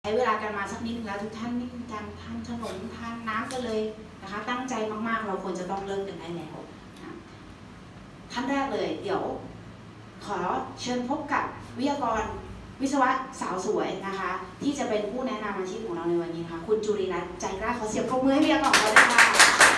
ช้เวลากันมาสักนิดนึงแล้วทุกท่านนี่การทานขนมทานน้ำกันเลยนะคะตั้งใจมากๆเราควรจะต้องเลิกกันได้แล้วท่านแรกเลยเดี๋ยวขอเชิญพบกับวิทยากรวิศวะสาวสวยนะคะที่จะเป็นผู้แนะนำอาชีพของเราในวันนี้นะคะคุณจุรีรัตน์ใจกล้าขอเสียงปรบมือให้วิทยากรของเราด้วยค่ะ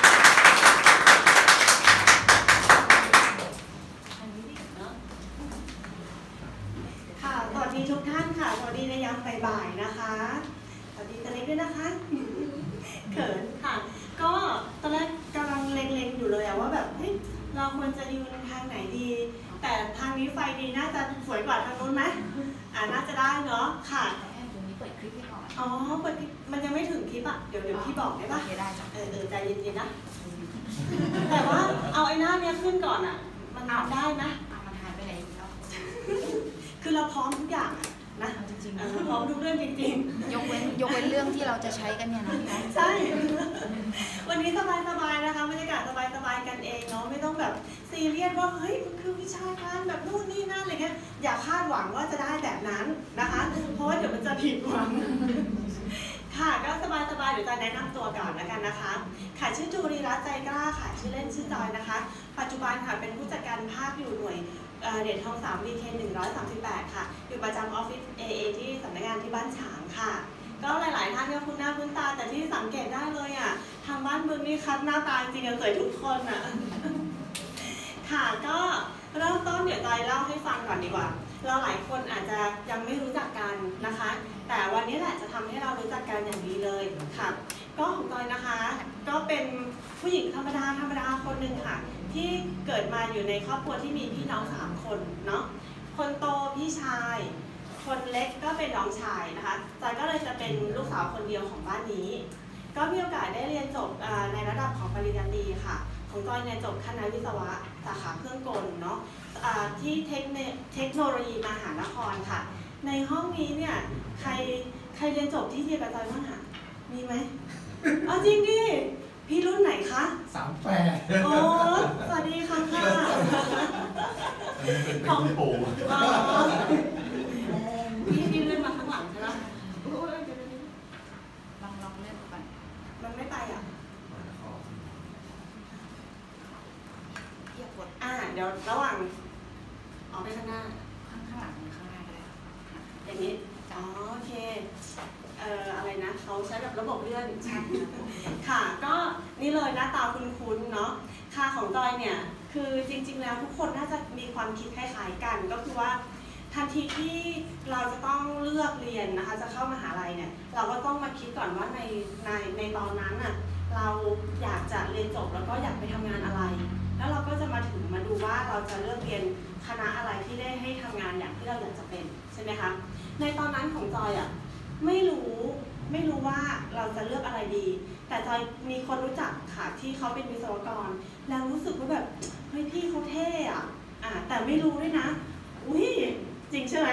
สวัสดีทุกท่านค่ะสวัสดีในยามบ่ายๆนะคะสวัสดีตอนนี้ด้วยนะคะเขินค่ะก็ตอนแรกกำลังเล็งๆอยู่เลยว่าแบบเฮ้ยเราควรจะยืนทางไหนดีแต่ทางนี้ไฟดีน่าจะสวยกว่าทางนู้นไหมน่าจะได้เนาะค่ะตรงนี้เปิดคลิปให้ก่อนอ๋อเปิดมันยังไม่ถึงคลิปอ่ะเดี๋ยวพี่บอกได้ปะได้จ้ะใจเย็นๆนะแต่ว่าเอาไอ้หน้าเนี้ยขึ้นก่อนอ่ะมันได้นะมันหายไปไหนแล้วคือเราพร้อมทุกอย่างนะจริงๆพร้อมทุกเรื่องจริงๆยกเว้นเรื่องที่เราจะใช้กันเนี่ยนะใช่วันนี้สบายๆนะคะบรรยากาศสบายๆกันเองเนาะไม่ต้องแบบซีเรียสว่าเฮ้ยมันคือวิชาการแบบนู่นนี่นั่นอะไรเงี้ยอย่าคาดหวังว่าจะได้แบบนั้นนะคะเพราะว่าเดี๋ยวมันจะผิดหวังค่ะก็สบายๆเดี๋ยวจะแนะนำตัวก่อนแล้วกันนะคะค่ะชื่อจุรีรัตน์ใจกล้าค่ะชื่อเล่นชื่อจอยนะคะปัจจุบันค่ะเป็นผู้จัดการภาคอยู่หน่วยเหรียญทอง3 BK 138ค่ะอยู่ประจำออฟฟิศ AA ที่สำนักงานที่บ้านฉางค่ะก็หลายๆท่านก็คุ้นหน้าคุ้นตาแต่ที่สังเกตได้เลยทางบ้านเมืองนี่คัดหน้าตาจริงๆสวยทุกคนค่ะก็เริ่มต้นเดี๋ยวจอยเล่าให้ฟังก่อนดีกว่าเราหลายคนอาจจะยังไม่รู้จักกันนะคะแต่วันนี้แหละจะทำให้เรารู้จักกันอย่างดีเลยค่ะก็ของจอยนะคะก็เป็นผู้หญิงธรรมดาคนหนึ่งค่ะที่เกิดมาอยู่ในครอบครัวที่มีพี่น้อง3 คนเนาะคนโตพี่ชายคนเล็กก็เป็นน้องชายนะคะจอยก็เลยจะเป็นลูกสาวคนเดียวของบ้านนี้ก็มีโอกาสได้เรียนจบในระดับของปริญญาตรีค่ะของจอยเนี่ยจบคณะวิศวะสาขาเครื่องกลเนาะที่เทคโนโลยีมหานครค่ะในห้องนี้เนี่ยใครเรียนจบที่เดียวกับจอยบ้างคะมีไหมจริงดิพี่รุ่นไหนคะ 38 โอ้สวัสดีค่ะอันนี้เป็นพี่ปู่พี่เลื่อนมาข้างหลังใช่ไหมลองเล่นก่อนมันไม่ไปเดี๋ยวระหว่างออกไปข้างหน้าข้างหลังหรือข้างหน้าก็ได้อย่างนี้โอเคอะไรนะเขาใช้แบบระบบเลื่อนค่ะก็นี่เลยหน้าตาคุ้นๆเนาะค่าของจอยเนี่ยคือจริงๆแล้วทุกคนน่าจะมีความคิดคล้ายๆกันก็คือว่าทันทีที่เราจะต้องเลือกเรียนนะคะจะเข้ามหาลัยเนี่ยเราก็ต้องมาคิดก่อนว่าในตอนนั้นเราอยากจะเรียนจบแล้วก็อยากไปทำงานอะไรแล้วเราก็จะมาดูว่าเราจะเลือกเรียนคณะอะไรที่ได้ให้ทำงานอย่างที่เราอยากจะเป็นใช่ไหมคะในตอนนั้นของจอยไม่รู้ว่าเราจะเลือกอะไรดีแต่จอยมีคนรู้จักค่ะที่เขาเป็นวิศวกรแล้วรู้สึกว่าแบบเฮ้ยพี่เขาเท่แต่ไม่รู้ด้วยนะอุ้ยจริงใช่ไหม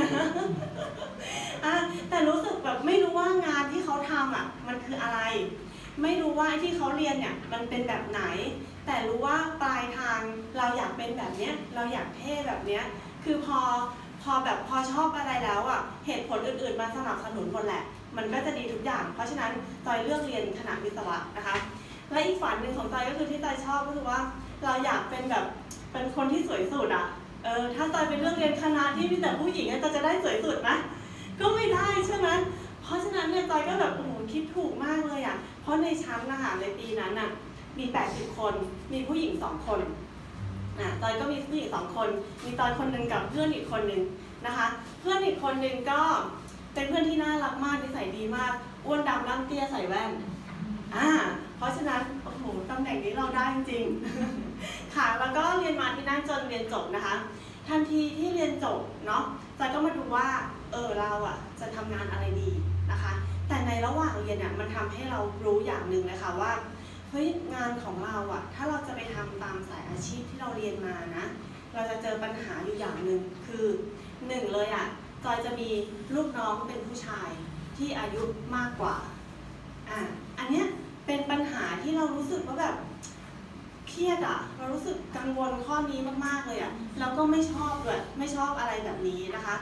แต่รู้สึกแบบไม่รู้ว่างานที่เขาทำมันคืออะไรไม่รู้ว่าที่เขาเรียนเนี่ยมันเป็นแบบไหนแต่รู้ว่าปลายทางเราอยากเป็นแบบเนี้ยเราอยากเท่แบบเนี้ยคือพอชอบอะไรแล้วเหตุผลอื่นๆมาสนับสนุนหมดแหละมันก็จะดีทุกอย่างเพราะฉะนั้นจอยเลือกเรียนคณะวิศวะนะคะและอีกฝันหนึ่งของจอยก็คือที่จอยชอบก็คือว่าเราอยากเป็นแบบเป็นคนที่สวยสุดถ้าจอยไปเลือกเรียนคณะที่มีแต่ผู้หญิงจะได้สวยสุดไหมก็ไม่ได้ใช่ไหมเพราะฉะนั้นเนี่ยจอยก็แบบโอ้โหคิดถูกมากเลยเพราะในชั้นในปีนั้นมี80 คนมีผู้หญิง2 คนจอยก็มีผู้หญิง2 คนมีจอยคนหนึ่งกับเพื่อนอีกคนหนึ่งนะคะเพื่อนอีกคนหนึ่งก็เป็นเพื่อนที่น่ารักมากนิสัยดีมากอ้วนดำร่ำเตี้ยใส่แว่นเพราะฉะนั้นโอ้โหตำแหน่งนี้เราได้จริงค่ะแล้วก็เรียนมาที่นั่นจนเรียนจบนะคะทันทีที่เรียนจบเนาะจอยก็มาดูว่าเราจะทำงานอะไรดีนะคะแต่ในระหว่างเรียนมันทำให้เรารู้อย่างหนึ่งนะคะว่าเฮ้ยงานของเราถ้าเราจะไปทำตามสายอาชีพที่เราเรียนมานะเราจะเจอปัญหาอยู่อย่างหนึ่งคือ1เลยจอยจะมีลูกน้องเป็นผู้ชายที่อายุมากกว่าอันเนี้ยเป็นปัญหาที่เรารู้สึกว่าแบบเครียดเรารู้สึกกังวลข้อนี้มากๆเลยแล้วก็ไม่ชอบด้วยไม่ชอบอะไรแบบนี้นะคะแต่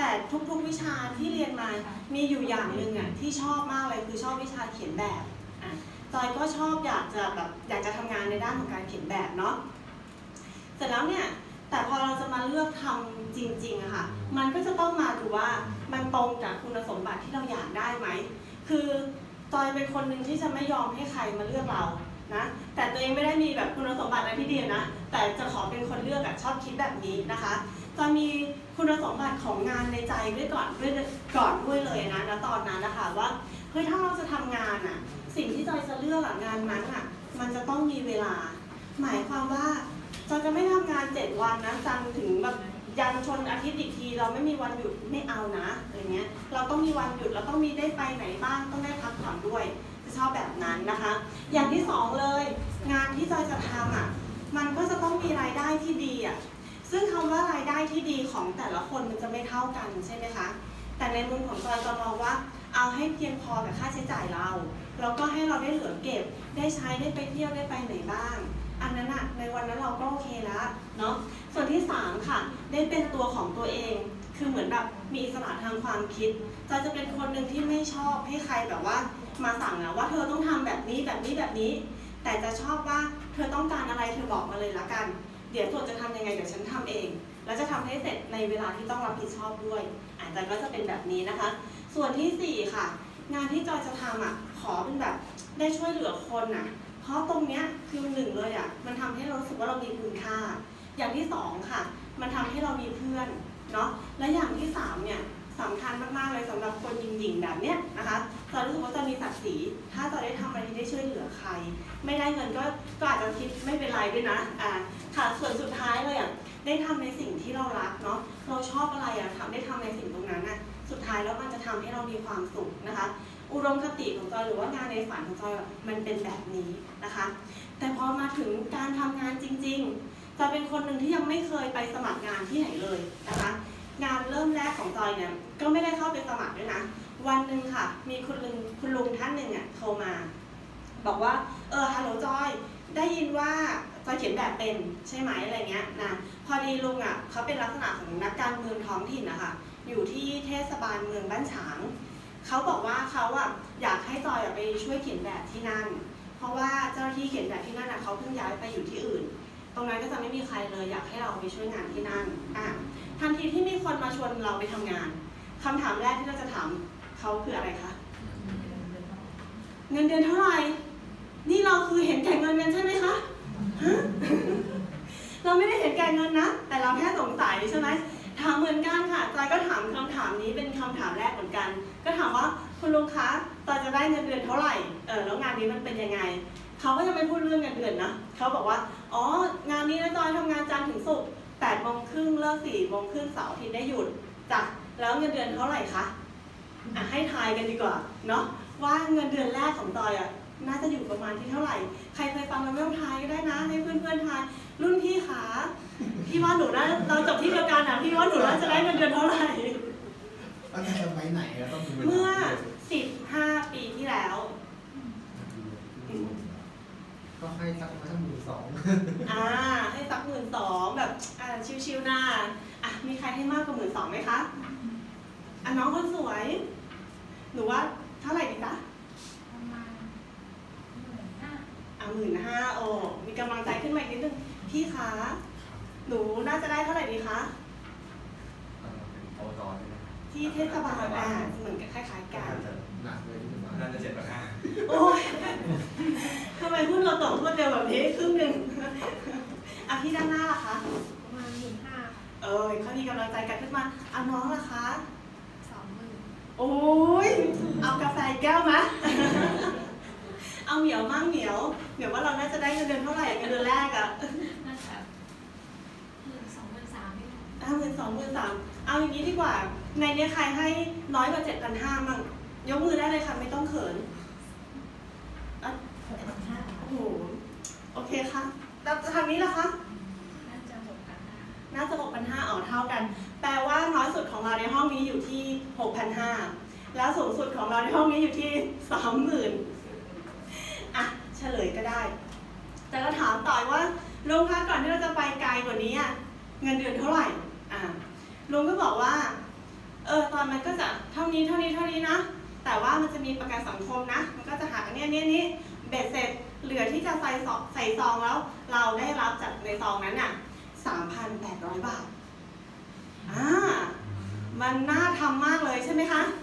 แต่ทุกๆวิชาที่เรียนมามีอยู่อย่างหนึ่งอ่ะที่ชอบมากเลยคือชอบวิชาเขียนแบบจอยก็ชอบอยากจะทำงานในด้านของการเขียนแบบเนาะเสร็จแล้วเนี่ยแต่พอเราจะมาเลือกทำจริงๆอะค่ะมันก็จะต้องมาดูว่ามันตรงกับคุณสมบัติที่เราอยากได้ไหมคือจอยเป็นคนหนึ่งที่จะไม่ยอมให้ใครมาเลือกเรานะแต่ตัวเองไม่ได้มีแบบคุณสมบัติอะไรที่ดีนะแต่จะขอเป็นคนเลือกชอบคิดแบบนี้นะคะจอยมีคุณสมบัติของงานในใจด้วยก่อนด้วยเลยนะตอนนั้นนะคะว่าเฮ้ยถ้าเราจะทำงานอะสิ่งที่จอยจะเลือกงานนั้นอะมันจะต้องมีเวลาหมายความว่าจอยจะไม่ทำงาน7 วันนะจันทร์ถึงแบบยันชนอาทิตย์อีกทีเราไม่มีวันหยุดไม่เอานะอะไรเงี้ยเราต้องมีวันหยุดเราต้องมีได้ไปไหนบ้างต้องได้พักผ่อนด้วยจะชอบแบบนั้นนะคะอย่างที่2เลยงานที่จอยจะทำอ่ะมันก็จะต้องมีรายได้ที่ดีอ่ะซึ่งคำว่ารายได้ที่ดีของแต่ละคนมันจะไม่เท่ากันใช่ไหมคะแต่ในมุมของจอยจะมองว่าเอาให้เพียงพอกับค่าใช้จ่ายเราแล้วก็ให้เราได้เหลือเก็บได้ใช้ได้ไปเที่ยวได้ไปไหนบ้างอันนั้นอะในวันนั้นเราก็โอเคแล้วเนาะส่วนที่3ค่ะได้เป็นตัวของตัวเองคือเหมือนแบบมีอิสระทางความคิดจอยจะเป็นคนหนึ่งที่ไม่ชอบให้ใครแบบว่ามาสั่งนะว่าเธอต้องทำแบบนี้แบบนี้แบบนี้แต่จะชอบว่าเธอต้องการอะไรเธอบอกมาเลยละกันเดี๋ยวส่วนจะทำยังไงเดี๋ยวฉันทำเองแล้วจะทำให้เสร็จในเวลาที่ต้องรับผิดชอบด้วยจอยก็จะเป็นแบบนี้นะคะส่วนที่4ค่ะงานที่จอยจะทำขอเป็นแบบได้ช่วยเหลือคนเพราะตรงเนี้ยคือ1เลยมันทำให้เรารู้สึกว่าเรามีคุณค่าอย่างที่2ค่ะมันทำให้เรามีเพื่อนเนาะและอย่างที่3เนี่ยสำคัญมากๆเลยสำหรับคนหญิงๆแบบเนี้ยนะคะจอยรู้สึกว่าจะมีศักดิ์ศรีถ้าจอยได้ทำอะไรที่ได้ช่วยเหลือใครไม่ได้เงินก็อาจจะคิดไม่เป็นไรด้วยนะค่ะส่วนสุดท้ายเลยได้ทำในสิ่งที่เรารักเนาะเราชอบอะไรได้ทำในสิ่งตรงนั้นสุดท้ายแล้วมันจะทำให้เรามีความสุขนะคะอุดมคติของจอยหรือว่างานในฝันของจอยมันเป็นแบบนี้นะคะแต่พอมาถึงการทำงานจริงๆจอยเป็นคนหนึ่งที่ยังไม่เคยไปสมัครงานที่ไหนเลยนะคะงานเริ่มแรกของจอยเนี่ยก็ไม่ได้เข้าไปสมัครด้วยนะวันหนึ่งค่ะมีคุณลุงท่านหนึ่งโทรมาบอกว่าฮัลโหลจอยได้ยินว่าจอยเขียนแบบเป็นใช่ไหมอะไรเงี้ยนะพอดีลุงเขาเป็นลักษณะของนักการเมืองท้องถิ่นนะคะอยู่ที่เทศบาลเมืองบ้านฉางเขาบอกว่าเขาอยากให้จอยไปช่วยเขียนแบบที่นั่นเพราะว่าเจ้าหน้าที่เขียนแบบที่นั่นเขาเพิ่งย้ายไปอยู่ที่อื่นตรงนั้นก็จะไม่มีใครเลยอยากให้เราไปช่วยงานที่นั่นทันทีที่มีคนมาชวนเราไปทำงานคำถามแรกที่เราจะถามเขาคืออะไรคะเงินเดือนเท่าไหร่นี่เราคือเห็นแก่เงินกันใช่ไหมคะ เราไม่ได้เห็นแก่เงินนะแต่เราแค่สงสัยใช่ไหมถามเหมือนกันค่ะจอยก็ถามคำถามนี้เป็นคำถามแรกเหมือนกันก็ถามว่าคุณลุงคะจอยจะได้เงินเดือนเท่าไหร่แล้วงานนี้มันเป็นยังไงเขาก็จะไม่พูดเรื่องเงินเดือนนะเขาบอกว่าอ๋องานนี้นะจอยทำงานจันทร์ถึงศุกร์8 โมงครึ่งเลิก4 โมงครึ่งเสาร์อาทิตย์ได้หยุดจ้ะแล้วเงินเดือนเท่าไหร่คะให้ทายกันดีกว่าเนาะว่าเงินเดือนแรกของจอยน่าจะอยู่ประมาณที่เท่าไหร่ใครเคยฟังเราไม่ต้องทายก็ได้นะให้เพื่อนๆทายรุ่นพี่คะพี่ว่าหนูน่าเราจบที่เดียวกันพี่ว่าหนูน่าจะได้เงินเดือนเท่าไหร่ตั้งแต่สมัยไหนต้องเมื่อ15 ปีที่แล้วก็ให้สัก12,000 ให้สัก12,000แบบชิวๆหน้ามีใครให้มากกว่า12,000ไหมคะน้องคนสวยหนูว่าเท่าไหร่ดีจ๊ะประมาณ 15,000โอ้มีกำลังใจขึ้นมาอีกนิดนึงพี่คะหนูน่าจะได้เท่าไหร่ดีคะที่เทศบาลเหมือนกับคล้ายๆกันหนักเลยน่าจะ7,500 โอ้ยทำไมพูดเราตอบพูดเดียวแบบนี้ครึ่งหนึ่งพี่ด้านหน้าล่ะคะประมาณ15,000 เขามีกำลังใจกันขึ้นมาน้องล่ะคะ 20,000 โอ้ยเอากาแฟแก้วไหมเอาเหมียวมั่งเหมียวว่าเราน่าจะได้เงินเดือนเท่าไหร่เงินเดือนแรกน่าจะ 12,300 13,000เอาอย่างนี้ดีกว่าในนี้ใครให้น้อยกว่า 7,500 มั่งยกมือได้เลยค่ะไม่ต้องเขิน 7,500 โอ้โหโอเคค่ะแล้วทางนี้ล่ะคะน่าจะ 6,500เท่ากันแปลว่าน้อยสุดของเราในห้องนี้อยู่ที่ 6,500 แล้วสูงสุดของเราในห้องนี้อยู่ที่ 30,000เฉลยก็ได้แต่ก็ถามต่อว่าลุงคะก่อนที่เราจะไปไกลกว่านี้เงินเดือนเท่าไหร่ลุงก็บอกว่าตอนมันก็จะเท่านี้นะแต่ว่ามันจะมีประกันสังคมนะมันก็จะหักอันนี้เบ็ดเสร็จเหลือที่จะใส่ซองแล้วเราได้รับจากในซองนั้นน่ะ 3,800 บาทมันน่าทำมากเลยใช่ไหมคะ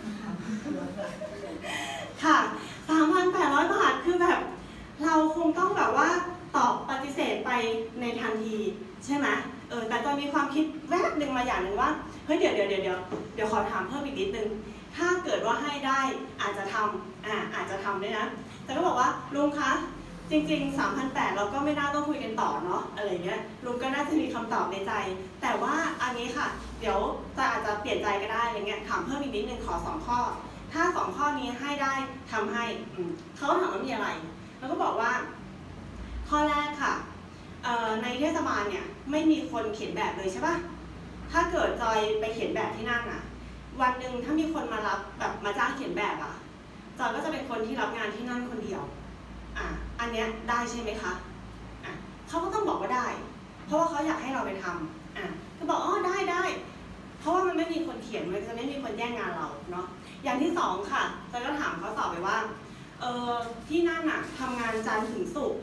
ค่ะ 3,800 บาทคือแบบเราคงต้องแบบว่าตอบปฏิเสธไปในทันทีใช่ไหมแต่ตอนมีความคิดแวบหนึ่งมาอย่างหนึ่งว่าเฮ้ยเดี๋ยวขอถามเพิ่มอีกนิดนึงถ้าเกิดว่าให้ได้อาจจะทำด้วยนะแต่ก็บอกว่าลุงคะจริงๆ 3,800 เราก็ไม่น่าต้องคุยกันต่อเนาะอะไรเงี้ยลุงก็น่าจะมีคำตอบในใจแต่ว่าอันนี้ค่ะเดี๋ยวจะอาจจะเปลี่ยนใจก็ได้อะไรเงี้ยถามเพิ่มอีกนิดนึงขอ2 ข้อถ้า2 ข้อนี้ให้ได้ทำให้เขาถามว่ามีอะไรแล้วก็บอกว่าข้อแรกค่ะในเทศบาลเนี่ยไม่มีคนเขียนแบบเลยใช่ปะถ้าเกิดจอยไปเขียนแบบที่นั่นอ่ะวันหนึ่งถ้ามีคนมารับแบบมาจ้างเขียนแบบอ่ะจอยก็จะเป็นคนที่รับงานที่นั่นคนเดียวอันเนี้ยได้ใช่ไหมคะเขาก็ต้องบอกว่าได้เพราะว่าเขาอยากให้เราไปทำก็บอกได้เพราะว่ามันไม่มีคนเขียนมันจะไม่มีคนแย่งงานเราเนาะอย่างที่2ค่ะจอยก็ถามเขาตอบไปว่าที่นั่นอ่ะทำงานจันทร์ถึงศุกร์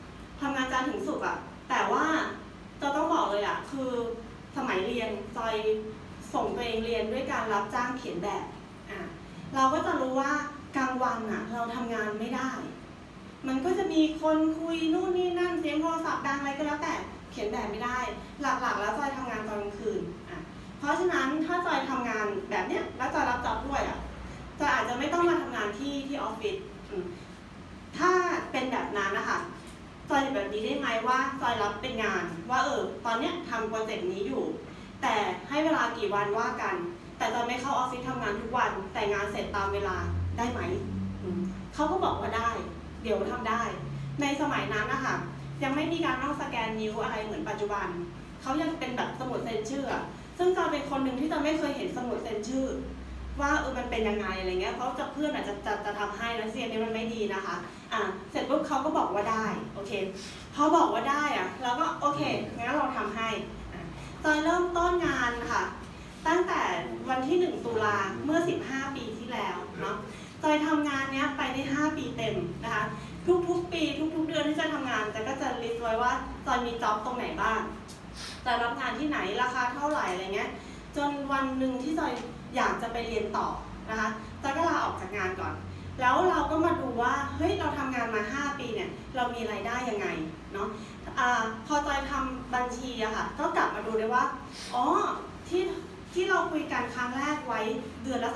แต่ว่าจะต้องบอกเลยอ่ะคือสมัยเรียนจอยส่งตัวเองเรียนด้วยการรับจ้างเขียนแบบเราก็จะรู้ว่ากลางวันอ่ะเราทำงานไม่ได้มันก็จะมีคนคุยนู่นนี่นั่นเสียงโทรศัพท์ดังอะไรก็แล้วแต่เขียนแบบไม่ได้หลักๆแล้วจอยทำงานตอนกลางคืนเพราะฉะนั้นถ้าจอยทำงานแบบเนี้ยแล้วจอยรับจ็อบด้วยจอยอาจจะไม่ต้องมาทำงานที่ออฟฟิศถ้าเป็นแบบนั้นนะคะจอยแบบนี้ได้ไหมว่าจอยรับเป็นงานว่าตอนเนี้ยทำโปรเจกต์นี้อยู่แต่ให้เวลากี่วันว่ากันแต่จอยไม่เข้าออฟฟิศทำงานทุกวันแต่งานเสร็จตามเวลาได้ไหมเขาก็บอกว่าได้เดี๋ยวทำได้ในสมัยนั้นนะคะยังไม่มีการต้องสแกนนิ้วอะไรเหมือนปัจจุบันเขายังเป็นแบบสมุดเซ็นชื่อซึ่งจอยเป็นคนหนึ่งที่จอยไม่เคยเห็นสมุดเซ็นชื่อว่ามันเป็นยังไงอะไรเงี้ยเพราะจะเพื่อนอาจจะทำให้แล้วเสียนี้มันไม่ดีนะคะเสร็จปุ๊บเขาก็บอกว่าได้โอเคพอบอกว่าได้เราก็โอเคงั้นเราทำให้จอยเริ่มต้นงานค่ะตั้งแต่วันที่1 ตุลาเมื่อ15 ปีที่แล้วเนาะจอยทำงานเนี้ยไปได้5 ปีเต็มนะคะทุกปีทุกเดือนที่จะทำงานแต่ก็จะลิสต์ไว้ว่าจอยมีจ็อบตรงไหนบ้างจอยรับงานที่ไหนราคาเท่าไหร่อะไรเงี้ยจนวันหนึ่งที่จอยอยากจะไปเรียนต่อนะคะจอยก็ลาออกจากงานก่อนแล้วเราก็มาดูว่าเฮ้ยเราทำงานมา5 ปีเนี่ยเรามีรายได้ยังไงเนาะพอจอยทำบัญชีค่ะก็กลับมาดูได้ว่าที่เราคุยกันครั้งแรกไว้เดือนละ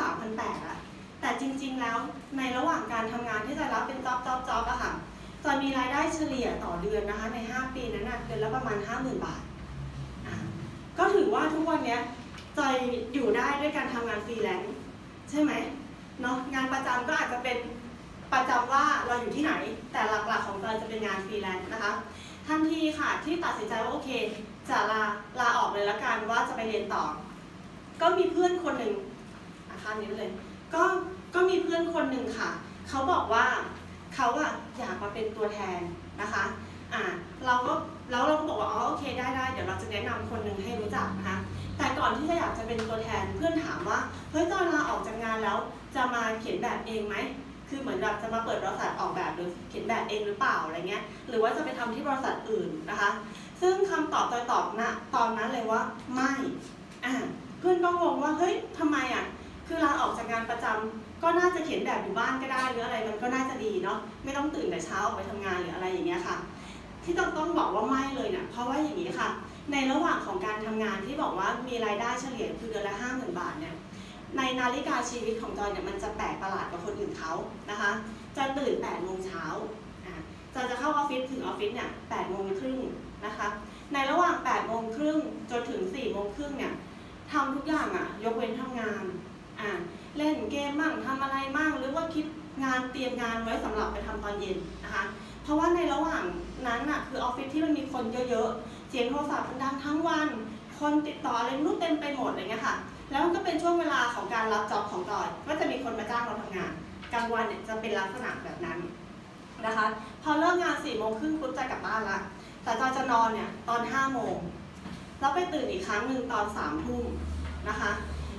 3,800แต่จริงๆแล้วในระหว่างการทำงานที่จอยรับเป็นจ็อบอะค่ะจอยมีรายได้เฉลี่ยต่อเดือนนะคะใน5 ปีนั้นเดือนละประมาณ 50,000 บาทก็ถือว่าทุกวันนี้จอยอยู่ได้ด้วยการทำงานฟรีแลนซ์ใช่ไหมเนาะงานประจำก็อาจจะเป็นประจำว่าเราอยู่ที่ไหนแต่หลักๆของจอยจะเป็นงานฟรีแลนซ์นะคะทันทีค่ะที่ตัดสินใจว่าโอเคจะลาออกเลยละกันว่าจะไปเรียนต่อก็มีเพื่อนคนหนึ่งข้างนี้เลยก็มีเพื่อนคนหนึ่งค่ะเขาบอกว่าเขาอยากมาเป็นตัวแทนนะคะเราก็บอกว่าโอเคได้เดี๋ยวเราจะแนะนำคนหนึ่งให้รู้จักนะคะแต่ก่อนที่จะอยากจะเป็นตัวแทนเพื่อนถามว่าเฮ้ยตอนลาออกจากงานแล้วจะมาเขียนแบบเองไหมคือเหมือนแบบจะมาเปิดบริษัทออกแบบหรือเขียนแบบเองหรือเปล่าอะไรเงี้ยหรือว่าจะไปทำที่บริษัทอื่นนะคะซึ่งคำตอบตอบนะตอนนั้นเลยว่าไม่เพื่อนก็งงว่าเฮ้ยทำไมคือลาออกจากงานประจำก็น่าจะเขียนแบบอยู่บ้านก็ได้หรืออะไรมันก็น่าจะดีเนาะไม่ต้องตื่นแต่เช้าออกไปทำงานหรืออะไรอย่างเงี้ยค่ะที่ต้องบอกว่าไม่เลยเนี่ยเพราะว่าอย่างนี้ค่ะในระหว่างของการทำงานที่บอกว่ามีรายได้เฉลี่ยคือเดือนละ 50,000 บาทเนี่ยในนาฬิกาชีวิตของจอยเนี่ยมันจะแปลกประหลาดกว่าคนอื่นเขานะคะจะตื่น8 โมงเช้าจะเข้าออฟฟิศถึงออฟฟิศเนี่ย8 โมงครึ่งนะคะในระหว่าง8 โมงครึ่งจนถึง4 โมงครึ่งเนี่ยทำทุกอย่างยกเว้นทำงานเล่นเกมมั่งทำอะไรมั่งหรือว่าคิดงานเตรียมงานไว้สำหรับไปทำตอนเย็นนะคะเพราะว่าในระหว่างนั้นคือออฟฟิศที่มันมีคนเยอะๆเสียงโทรศัพท์ดังทั้งวันคนติดต่ออะไรนู่นเต็มไปหมดอะไรเงี้ยค่ะแล้วมันก็เป็นช่วงเวลาของการรับจ็อบของจอยก็จะมีคนมาจ้างเราทำงานกลางวันเนี่ยจะเป็นลักษณะแบบนั้นนะคะพอเลิกงาน4 โมงครึ่งปุ๊บจอยกลับบ้านละแต่จอยจะนอนเนี่ยตอน5 โมงแล้วไปตื่นอีกครั้งหนึ่งตอน3 ทุ่มนะคะ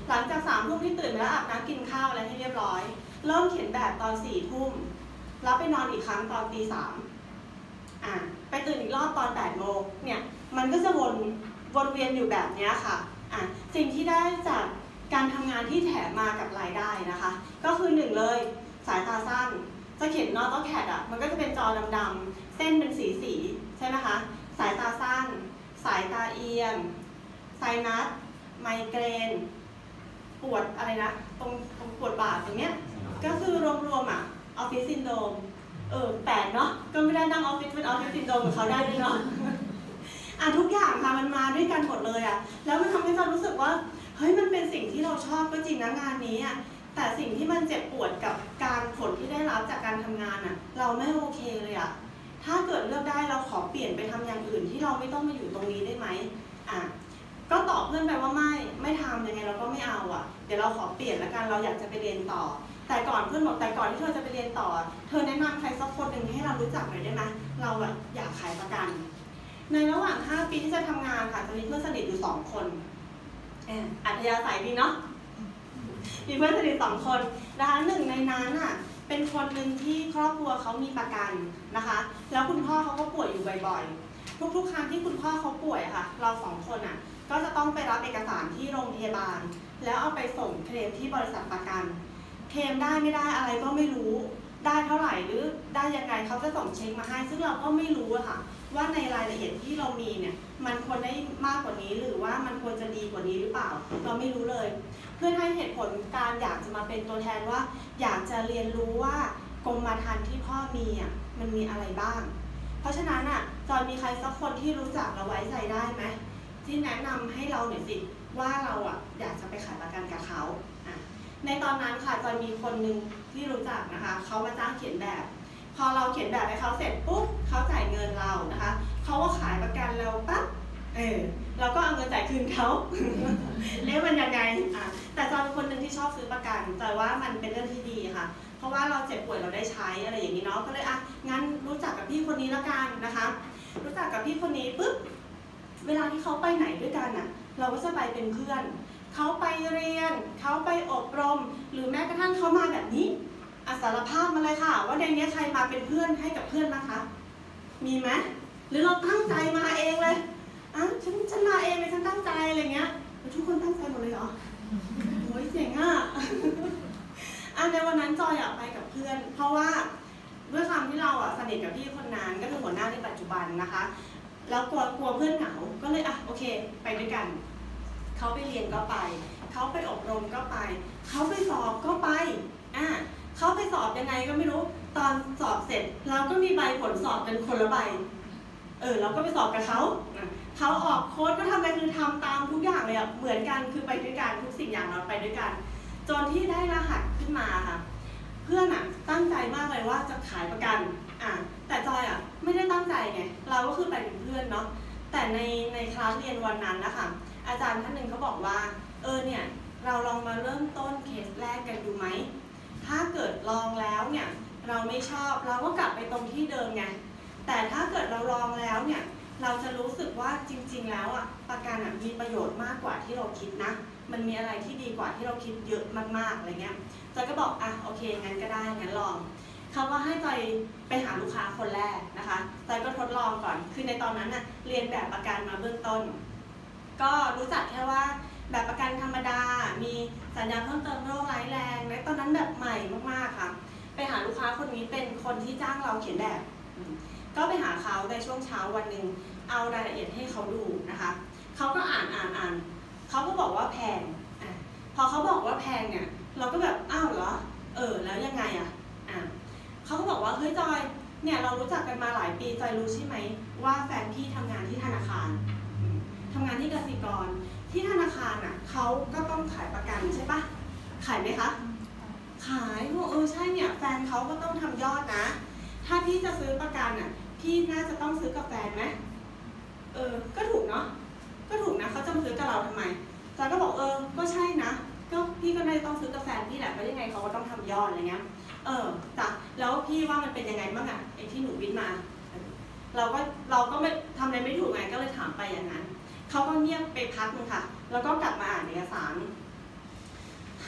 หลังจาก3 ทุ่มที่ตื่นมาแล้วอาบน้ำกินข้าวอะไรให้เรียบร้อยเริ่มเขียนแบบตอน4 ทุ่มแล้วไปนอนอีกครั้งตอนตี 3ไปตื่นอีกรอบตอน8 โมงเนี่ยมันก็จะวนเวียนอยู่แบบนี้ค่ะสิ่งที่ได้จากการทำงานที่แถมมากับรายได้นะคะก็คือ1เลยสายตาสั้นจะเขียนนอตแคดมันก็จะเป็นจอดำๆเส้นเป็นสีใช่ไหมคะสายตาสั้นสายตาเอียงไซนัสไมเกรนปวดอะไรนะตรงปวดบ่าตรงเนี้ยก็คือรวมๆออฟฟิศซินโดรมแปลกเนาะก็ไม่ได้นั่งออฟฟิศเป็นออฟฟิศซินโดรมกับเขาได้ด้วยเนาะทุกอย่างค่ะมันมาด้วยกันหมดเลยแล้วมันทำให้เรารู้สึกว่าเฮ้ยมันเป็นสิ่งที่เราชอบก็จริงนะงานนี้แต่สิ่งที่มันเจ็บปวดกับการผลที่ได้รับจากการทำงานเราไม่โอเคเลยถ้าเกิดเลือกได้เราขอเปลี่ยนไปทำอย่างอื่นที่เราไม่ต้องมาอยู่ตรงนี้ได้ไหมก็ตอบเพื่อนไปว่าไม่ทำยังไงเราก็ไม่เอาเดี๋ยวเราขอเปลี่ยนละกันเราอยากจะไปเรียนต่อแต่ก่อนเพื่อนบอกแต่ก่อนที่เธอจะไปเรียนต่อเธอแนะนำใครสักคนหนึ่งให้เรารู้จักหน่อยได้ไหมเราอยากขายประกันในระหว่าง5 ปีที่จะทำงานค่ะจะมีเพื่อนสนิทอยู่2 คนอัธยาศัยดีเนาะมีเพื่อนสนิท2 คนนะคะหนึ่งในนั้นเป็นคนหนึ่งที่ครอบครัวเขามีประกันนะคะแล้วคุณพ่อเขาก็ป่วยอยู่บ่อยๆทุกครั้งที่คุณพ่อเขาป่วยค่ะเรา2 คนก็จะต้องไปรับเอกสารที่โรงพยาบาลแล้วเอาไปส่งเคลมที่บริษัทประกันเคลมได้ไม่ได้อะไรก็ไม่รู้ได้เท่าไหร่หรือได้ยังไงเขาจะส่งเช็คมาให้ซึ่งเราก็ไม่รู้ค่ะว่าในรายละเอียดที่เรามีเนี่ยมันควรได้มากกว่านี้หรือว่ามันควรจะดีกว่านี้หรือเปล่าเราไม่รู้เลยเพื่อนให้เหตุผลการอยากจะมาเป็นตัวแทนว่าอยากจะเรียนรู้ว่ากรมธรรม์ที่พ่อมีมันมีอะไรบ้างเพราะฉะนั้นจอยมีใครสักคนที่รู้จักเราไว้ใจได้ไหมที่แนะนำให้เราหน่อยสิว่าเราอยากจะไปขายประกันกับเขาในตอนนั้นค่ะจอยมีคนหนึ่งที่รู้จักนะคะเขามาจ้างเขียนแบบพอเราเขียนแบบให้เขาเสร็จปุ๊บเขาจ่ายเงินเรานะคะเขาก็ขายประกันเราปั๊บเราก็เอาเงินจ่ายคืนเขา มันยังไงแต่จอยเป็นคนหนึ่งที่ชอบซื้อประกันจอยว่ามันเป็นเรื่องที่ดีค่ะเพราะว่าเราเจ็บป่วยเราได้ใช้อะไรอย่างนี้เนาะก็เลยงั้นรู้จักกับพี่คนนี้แล้วกันนะคะรู้จักกับพี่คนนี้ปุ๊บเวลาที่เขาไปไหนด้วยกันเราก็จะไปเป็นเพื่อนเขาไปเรียนเขาไปอบรมหรือแม้กระทั่งเขามาแบบนี้สารภาพมาเลยค่ะว่าในนี้ใครมาเป็นเพื่อนให้กับเพื่อนนะคะมีไหมหรือเราตั้งใจมาเองเลยฉันมาเองเลยฉันตั้งใจอะไรเงี้ยทุกคนตั้งใจหมดเลยเหรอโอ้ยเจ๋งในวันนั้นจอยไปกับเพื่อนเพราะว่าด้วยความที่เราสนิทกับพี่คนนั้นก็คือหัวหน้าในปัจจุบันนะคะแล้วกลัวเพื่อนเหงาก็เลยโอเคไปด้วยกันเขาไปเรียนก็ไปเขาไปอบรมก็ไปเขาไปสอบก็ไปเขาไปสอบยังไงก็ไม่รู้ตอนสอบเสร็จเราก็มีใบผลสอบกันคนละใบเราก็ไปสอบกับเขาออกโค้ดก็ทำอะไรคือทำตามทุกอย่างเลยเหมือนกันคือไปด้วยกันทุกสิ่งอย่างเราไปด้วยกันจนที่ได้รหัสขึ้นมาค่ะเพื่อนตั้งใจมากเลยว่าจะขายประกันแต่จอยไม่ได้ตั้งใจไงเราก็คือไปเป็นเพื่อนเนาะแต่ในคลาสเรียนวันนั้นนะคะอาจารย์ท่านหนึ่งเขาบอกว่าเนี่ยเราลองมาเริ่มต้นเคสแรกกันดูไหมถ้าเกิดลองแล้วเนี่ยเราไม่ชอบเราก็กลับไปตรงที่เดิมไงแต่ถ้าเกิดเราลองแล้วเนี่ยเราจะรู้สึกว่าจริงๆแล้วประกันมีประโยชน์มากกว่าที่เราคิดนะมันมีอะไรที่ดีกว่าที่เราคิดเยอะมากๆอะไรเงี้ยจอยก็บอกโอเคงั้นก็ได้งั้นลองเขาก็ให้จอยไปหาลูกค้าคนแรกนะคะจอยก็ทดลองก่อนคือในตอนนั้นเรียนแบบประกันมาเบื้องต้นก็รู้จักแค่ว่าแบบประกันธรรมดามีสัญญาเพิ่มเติมโรคร้ายแรงในตอนนั้นแบบใหม่มากๆค่ะไปหาลูกค้าคนนี้เป็นคนที่จ้างเราเขียนแบบก็ไปหาเขาในช่วงเช้าวันหนึ่งเอารายละเอียดให้เขาดูนะคะเขาก็อ่านเขาก็บอกว่าแพงพอเขาบอกว่าแพงเนี่ยเราก็แบบเหรอแล้วยังไงเขาก็บอกว่าเฮ้ยจอยเนี่ยเรารู้จักกันมาหลายปีจอยรู้ใช่ไหมว่าแฟนพี่ทำงานที่ธนาคารทำงานที่กสิกรที่ธนาคารเขาก็ต้องขายประกันใช่ปะขายไหมคะขายใช่เนี่ยแฟนเขาก็ต้องทำยอดนะถ้าพี่จะซื้อประกันพี่น่าจะต้องซื้อกับแฟนไหมก็ถูกเนาะก็ถูกนะเขาจะมาซื้อกับเราทำไมจอยก็บอกก็ใช่นะก็พี่ก็น่าจะต้องซื้อกับแฟนพี่แหละเพราะยังไงเขาก็ต้องทำยอดอะไรเงี้ยจ้ะแล้วพี่ว่ามันเป็นยังไงบ้างไอ้ที่หนูวิทย์มาเราก็ไม่ทำอะไรไม่ถูกไงก็เลยถามไปอย่างนั้นเขาก็เงียบไปพักนึงค่ะแล้วก็กลับมาอ่านเอกสาร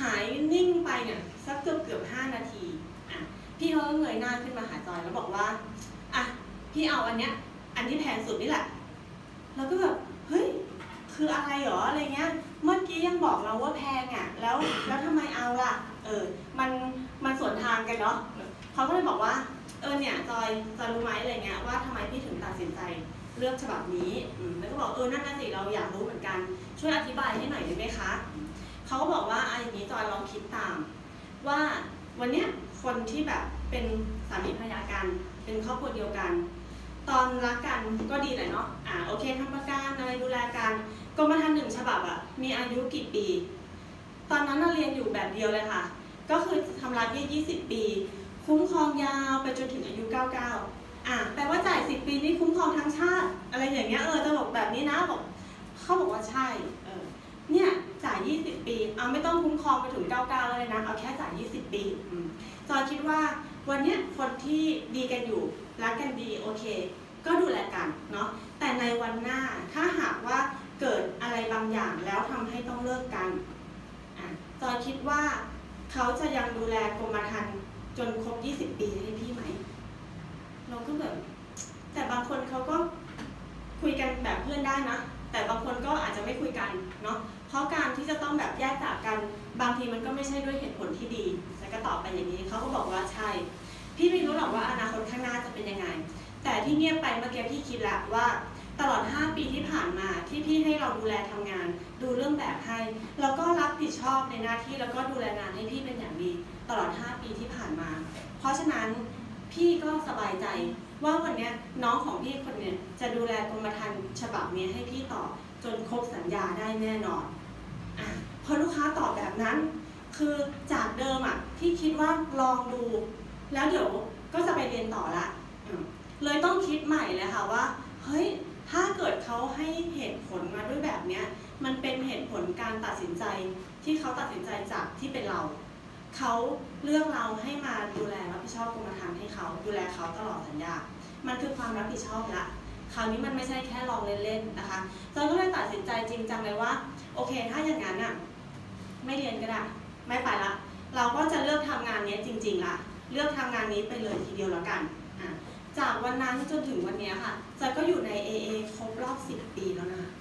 หายนิ่งไปเนี่ยสักเกือบ5 นาทีพี่เขาก็เงยหน้าขึ้นมาหาจอยแล้วบอกว่าพี่เอาอันเนี้ยอันที่แพงสุดนี่แหละแล้วก็แบบเฮ้ยคืออะไรหรออะไรเงี้ยเมื่อกี้ยังบอกเราว่าแพงแล้วทำไมเอาล่ะมันสวนทางกันเนาะเขาก็เลยบอกว่าเนี่ยจอยรู้ไหมอะไรเงี้ยว่าทำไมพี่ถึงตัดสินใจเลือกฉบับนี้แล้วก็บอกนั่นน่ะสิเราอยากรู้เหมือนกันช่วยอธิบายให้หน่อยได้ไหมคะเขาก็บอกว่าอย่างนี้จอยลองคิดตามว่าวันเนี้ยคนที่แบบเป็นสามีภรรยากันเป็นครอบครัวเดียวกันตอนรักกันก็ดีแหละเนาะโอเคทำประกันอะไรดูแลกันกรมธรรม์1 ฉบับมีอายุกี่ปีตอนนั้นเราเรียนอยู่แบบเดียวเลยค่ะก็คือทำรัฐ20 ปีคุ้มครองยาวไปจนถึงอายุ99แปลว่าจ่าย10 ปีนี่คุ้มครองทั้งชาติอะไรอย่างเงี้ยจะบอกแบบนี้นะบอกเขาบอกว่าใช่เนี่ยจ่าย20 ปีไม่ต้องคุ้มครองไปถึง99เลยนะเอาแค่จ่าย20 ปีจอยคิดว่าวันเนี้ยคนที่ดีกันอยู่รักกันดีโอเคก็ดูแลกันเนาะแต่ในวันหน้าถ้าหากว่าเกิดอะไรบางอย่างแล้วทำให้ต้องเลิกกันจอยคิดว่าเขาจะยังดูแลกรมธรรม์จนครบ20 ปีให้พี่ไหมเราก็แบบแต่บางคนเขาก็คุยกันแบบเพื่อนได้นะแต่บางคนก็อาจจะไม่คุยกันเนาะเพราะการที่จะต้องแบบแยกจากกันบางทีมันก็ไม่ใช่ด้วยเหตุผลที่ดีแล้วก็ตอบไปอย่างนี้เขาก็บอกว่าใช่พี่ไม่รู้หรอกว่าอนาคตข้างหน้าจะเป็นยังไงแต่ที่เงียบไปเมื่อกี้พี่คิดแล้วว่าตลอด5 ปีที่ผ่านมาที่พี่ให้เราดูแลทำงานดูเรื่องแบบให้แล้วก็รับผิดชอบในหน้าที่แล้วก็ดูแลงานให้พี่เป็นอย่างดีตลอด5 ปีที่ผ่านมาเพราะฉะนั้นพี่ก็สบายใจว่าวันนี้น้องของพี่คนนี้จะดูแลกรมธรรม์ฉบับนี้ให้พี่ต่อจนครบสัญญาได้แน่นอนพอลูกค้าตอบแบบนั้นคือจากเดิมพี่คิดว่าลองดูแล้วเดี๋ยวก็จะไปเรียนต่อละเลยต้องคิดใหม่เลยค่ะว่าเฮ้ยถ้าเกิดเขาให้เหตุผลมาด้วยแบบนี้มันเป็นเหตุผลการตัดสินใจที่เขาตัดสินใจจากที่เป็นเราเขาเลือกเราให้มาดูแลรับผิดชอบกรมธรรม์ให้เขาดูแลเขาตลอดสัญญามันคือความรับผิดชอบละคราวนี้มันไม่ใช่แค่ลองเล่นๆนะคะจอยก็เลยตัดสินใจจริงจังเลยว่าโอเคถ้าอย่างนั้นไม่เรียนก็ได้ไม่ไปละเราก็จะเลือกทำงานนี้จริงๆละเลือกทำงานนี้ไปเลยทีเดียวแล้วกันจากวันนั้นจนถึงวันนี้ค่ะจอยก็อยู่ใน AA ครบรอบ10 ปีแล้วนะ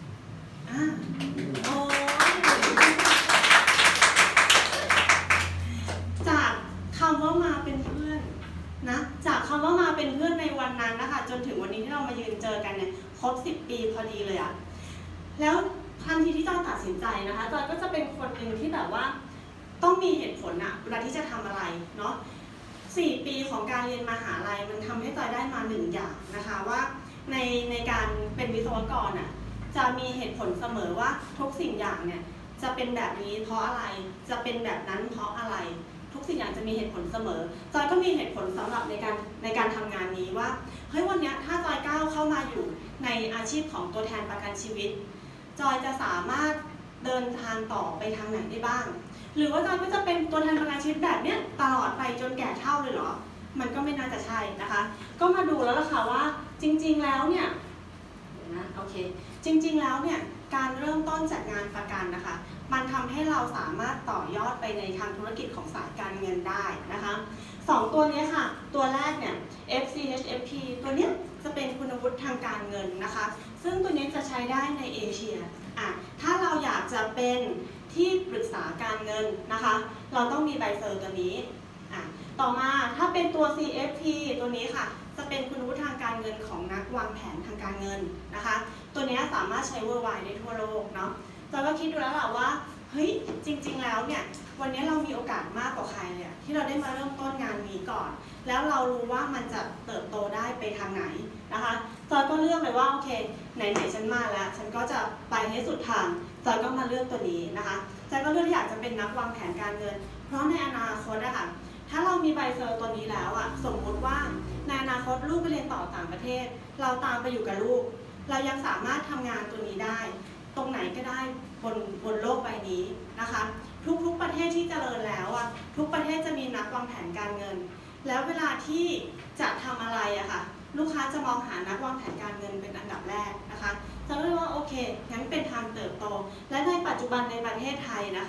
จากคำว่ามาเป็นเพื่อนนะจากคำว่ามาเป็นเพื่อนในวันนั้นนะคะจนถึงวันนี้ที่เรามายืนเจอกันเนี่ยครบ10 ปีพอดีเลยแล้วทันทีที่จอยตัดสินใจนะคะจอยก็จะเป็นคนหนึ่งที่แบบว่าต้องมีเหตุผลเวลาที่จะทำอะไรเนาะ4 ปีของการเรียนมหาลัยมันทำให้จอยได้มา1 อย่างนะคะว่าในการเป็นวิศวกรจะมีเหตุผลเสมอว่าทุกสิ่งอย่างเนี่ยจะเป็นแบบนี้เพราะอะไรจะเป็นแบบนั้นเพราะอะไรทุกสิ่งอย่างจะมีเหตุผลเสมอจอยก็มีเหตุผลสำหรับในการทำงานนี้ว่าเฮ้ยวันนี้ถ้าจอยก้าวเข้ามาอยู่ในอาชีพของตัวแทนประกันชีวิตจอยจะสามารถเดินทางต่อไปทางไหนได้บ้างหรือว่าจอยก็จะเป็นตัวแทนประกันชีวิตแบบเนี้ยตลอดไปจนแก่เฒ่าเลยเหรอมันก็ไม่น่าจะใช่นะคะก็มาดูแล้วล่ะค่ะว่าจริงๆแล้วเนี่ยโอเคจริงๆแล้วเนี่ยการเริ่มต้นจากงานประกันนะคะมันทำให้เราสามารถต่อยอดไปในทางธุรกิจของสายการเงินได้นะคะ2 ตัวนี้ค่ะตัวแรกเนี่ย FCHFP ตัวนี้จะเป็นคุณวุฒิทางการเงินนะคะซึ่งตัวนี้จะใช้ได้ในเอเชียถ้าเราอยากจะเป็นที่ปรึกษาการเงินนะคะเราต้องมีใบเซอร์ตัวนี้ต่อมาถ้าเป็นตัว CFP ตัวนี้ค่ะจะเป็นคุณวุฒิทางการเงินของนักวางแผนทางการเงินนะคะตัวนี้สามารถใช้ worldwide ได้ทั่วโลกเนาะจอยก็คิดดูแล้วแหละว่าเฮ้ยจริงๆแล้วเนี่ยวันนี้เรามีโอกาสมากกว่าใครเลยที่เราได้มาเริ่มต้นงานนี้ก่อนแล้วเรารู้ว่ามันจะเติบโตได้ไปทางไหนนะคะจอยก็เลือกเลยว่าโอเคไหนๆฉันมาแล้วฉันก็จะไปให้สุดทางจอยก็มาเลือกตัวนี้นะคะจอยก็เลือกอยากจะเป็นนักวางแผนการเงินเพราะในอนาคตถ้าเรามีใบเซอร์ตัวนี้แล้วสมมติว่าในอนาคตลูกไปเรียนต่อต่างประเทศเราตามไปอยู่กับลูกเรายังสามารถทำงานตัวนี้ได้ตรงไหนก็ได้บนโลกใบนี้นะคะทุกประเทศที่เจริญแล้วทุกประเทศจะมีนักวางแผนการเงินแล้วเวลาที่จะทำอะไรลูกค้าจะมองหานักวางแผนการเงินเป็นอันดับแรกนะคะจะเรียกว่าโอเคงั้นเป็นทางเติบโตและในปัจจุบันในประเทศไทยนะคะ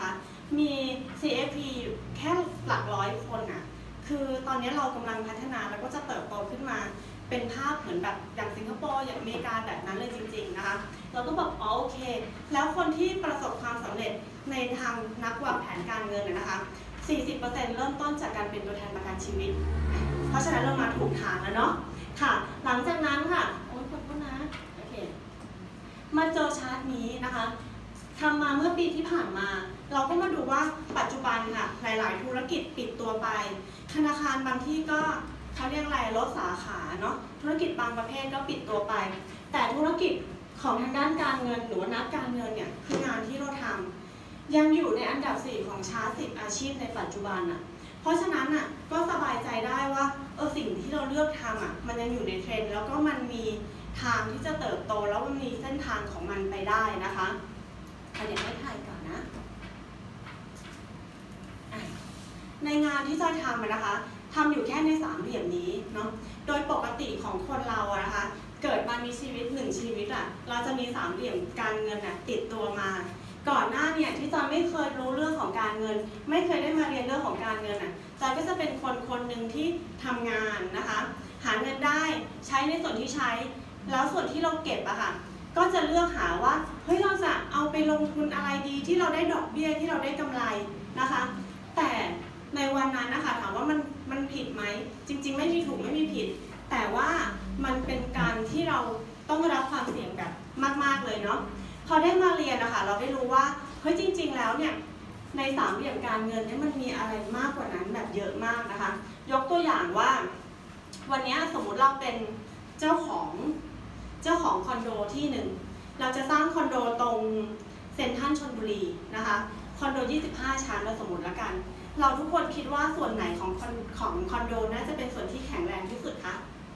มี CFP อยู่แค่หลักร้อยคนน่ะคือตอนนี้เรากำลังพัฒนาแล้วก็จะเติบโตขึ้นมาเป็นภาพเหมือนแบบอย่างสิงคโปร์อย่างอเมริกาแบบนั้นเลยจริงๆนะคะเราก็บอกอ๋อโอเคแล้วคนที่ประสบความสำเร็จในทางนักวางแผนการเงินนะคะ 40% เริ่มต้นจากการเป็นตัวแทนประกันชีวิตเพราะฉะนั้นเรามาถูกทางแล้วเนาะค่ะหลังจากนั้นค่ะโอ้ยขอบคุณนะโอเคมาเจอชาร์ตนี้นะคะทำมาเมื่อปีที่ผ่านมาเราก็มาดูว่าปัจจุบันค่ะหลายๆธุรกิจปิดตัวไปธนาคารบางที่ก็เขาเรียกอะไรลดสาขาเนาะธุรกิจบางประเภทก็ปิดตัวไปแต่ธุรกิจของทางด้านการเงินหรือว่านักการเงินเนี่ยคืองานที่เราทำยังอยู่ในอันดับ 4 ของชาร์ต10 อาชีพในปัจจุบันอ่ะเพราะฉะนั้นอ่ะก็สบายใจได้ว่าสิ่งที่เราเลือกทำอ่ะมันยังอยู่ในเทรนด์แล้วก็มันมีทางที่จะเติบโตแล้วมันมีเส้นทางของมันไปได้นะคะเดี๋ยวให้ถ่ายก่อนนะในงานที่จอยทำนะคะทำอยู่แค่ใน3เหลี่ยมนี้เนาะโดยปกติของคนเราอะนะคะเกิดมามีชีวิต1ชีวิตอะเราจะมี3เหลี่ยมการเงินอะติดตัวมาก่อนหน้าเนี่ยที่จอยไม่เคยรู้เรื่องของการเงินไม่เคยได้มาเรียนเรื่องของการเงินอะจอยก็จะเป็นคนหนึ่งที่ทำงานนะคะหาเงินได้ใช้ในส่วนที่ใช้แล้วส่วนที่เราเก็บอะค่ะก็จะเลือกหาว่าเฮ้ยเราจะเอาไปลงทุนอะไรดีที่เราได้ดอกเบี้ยที่เราได้กำไรนะคะแต่ในวันนั้นนะคะถามว่ามันผิดไหมจริงๆไม่มีถูกไม่มีผิดแต่ว่ามันเป็นการที่เราต้องรับความเสี่ยงแบบมากๆเลยเนาะพอได้มาเรียนนะคะเราได้รู้ว่าเฮ้ยจริงๆแล้วเนี่ยใน3เหลี่ยมการเงินเนี่ยมันมีอะไรมากกว่านั้นแบบเยอะมากนะคะยกตัวอย่างว่าวันนี้สมมุติเราเป็นเจ้าของคอนโดที่หนึ่งเราจะสร้างคอนโดตรงเซ็นทรัลชลบุรีนะคะคอนโด25 ชั้นเราสมมติแล้วกันเราทุกคนคิดว่าส่วนไหนของคอนโดน่าจะเป็นส่วนที่แข็งแรงที่สุดคะ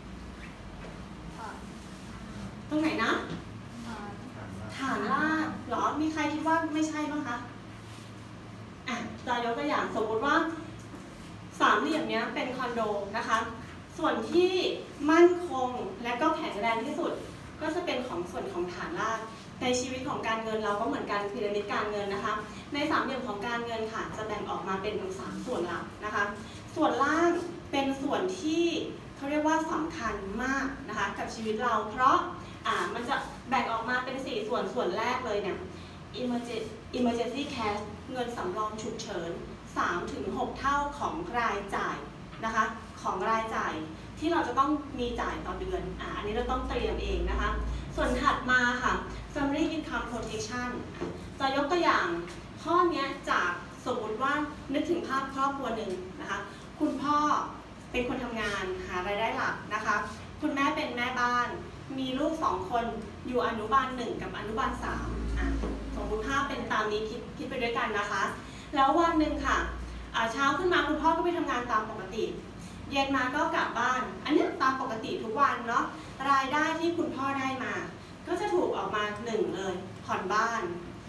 ตรงไหนนะฐานรากหรอมีใครคิดว่าไม่ใช่บ้างคะจะยกตัวอย่างสมมติว่า3เหลี่ยมนี้เป็นคอนโดนะคะส่วนที่มั่นคงและก็แข็งแรงที่สุดก็จะเป็นส่วนของฐานรากในชีวิตของการเงินเราก็เหมือนกันพีระมิดการเงินนะคะใน3เหลี่ยมของการเงินค่ะจะแบ่งออกมาเป็น3ส่วนหลักนะคะส่วนล่างเป็นส่วนที่เขาเรียกว่าสำคัญมากนะคะกับชีวิตเราเพราะมันจะแบ่งออกมาเป็น4ส่วนแรกเลยเนี่ย emergency cash เงินสำรองฉุกเฉิน 3-6 เท่าของรายจ่ายนะคะของรายจ่ายที่เราจะต้องมีจ่ายต่อเดือนอันนี้เราต้องเตรียมเองนะคะส่วนถัดมาค่ะ family income protection จะยกตัวอย่างข้อนี้จากสมมติว่านึกถึงภาพครอบครัวหนึ่งนะคะคุณพ่อเป็นคนทำงานหารายได้หลักนะคะคุณแม่เป็นแม่บ้านมีลูก2คนอยู่อนุบาล1กับอนุบาล3สมมติภาพเป็นตามนี้คิดไปด้วยกันนะคะแล้ววันหนึ่งค่ะเช้าขึ้นมาคุณพ่อก็ไปทำงานตามปกติเย็นมาก็กลับบ้านอันนี้ตามปกติทุกวันเนาะรายได้ที่คุณพ่อได้มาก็จะถูกออกมา1เลยผ่อนบ้าน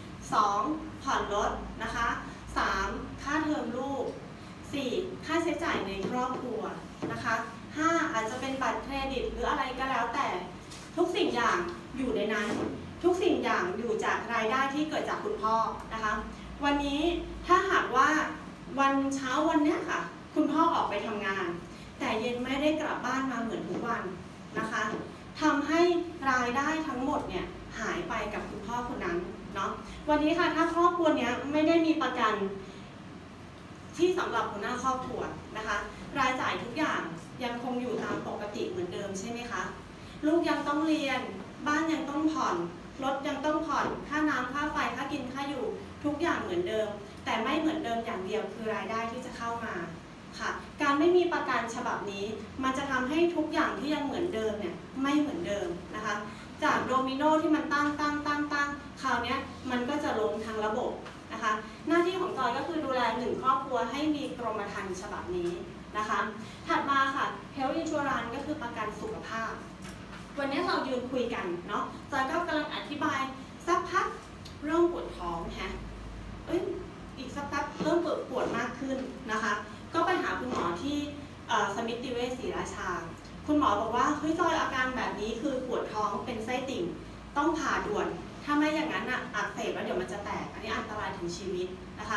2ผ่อนรถนะคะ3ค่าเทอมลูก4ค่าใช้จ่ายในครอบครัวนะคะ5อาจจะเป็นบัตรเครดิตหรืออะไรก็แล้วแต่ทุกสิ่งอย่างอยู่ในนั้นทุกสิ่งอย่างอยู่จากรายได้ที่เกิดจากคุณพ่อนะคะวันนี้ถ้าหากว่าวันเช้าวันนี้ค่ะคุณพ่อออกไปทำงานแต่เย็นไม่ได้กลับบ้านมาเหมือนทุกวันนะคะทำให้รายได้ทั้งหมดเนี่ยหายไปกับคุณพ่อคนนั้นเนาะวันนี้ค่ะถ้าครอบครัวนี้ไม่ได้มีประกันที่สำหรับหัวหน้าครอบครัวนะคะรายจ่ายทุกอย่างยังคงอยู่ตามปกติเหมือนเดิมใช่ไหมคะลูกยังต้องเรียนบ้านยังต้องผ่อนรถยังต้องผ่อนค่าน้ำค่าไฟค่ากินค่าอยู่ทุกอย่างเหมือนเดิมแต่ไม่เหมือนเดิมอย่างเดียวคือรายได้ที่จะเข้ามาค่ะการไม่มีประกันฉบับนี้มันจะทำให้ทุกอย่างที่ยังเหมือนเดิมเนี่ยไม่เหมือนเดิมนะคะจากโดมิโนที่มันตั้งคราวนี้มันก็จะล้มทางระบบนะคะหน้าที่ของจอยก็คือดูแล1ครอบครัวให้มีกรมธรรม์ฉบับนี้นะคะถัดมาค่ะ Health Insurance ก็คือประกันสุขภาพวันนี้เรายืนคุยกันเนาะจอยก็กำลังอธิบายสักพักเริ่มปวดท้องอีกสักแป๊บเริ่มปวดมากขึ้นนะคะก็ไปหาคุณหมอที่สมิติเวชศรีราชาคุณหมอบอกว่าเฮ้ยจอยอาการแบบนี้คือปวดท้องเป็นไส้ติ่งต้องผ่าด่วนถ้าไม่อย่างนั้นอักเสบแล้วเดี๋ยวมันจะแตกอันนี้อันตรายถึงชีวิตนะคะ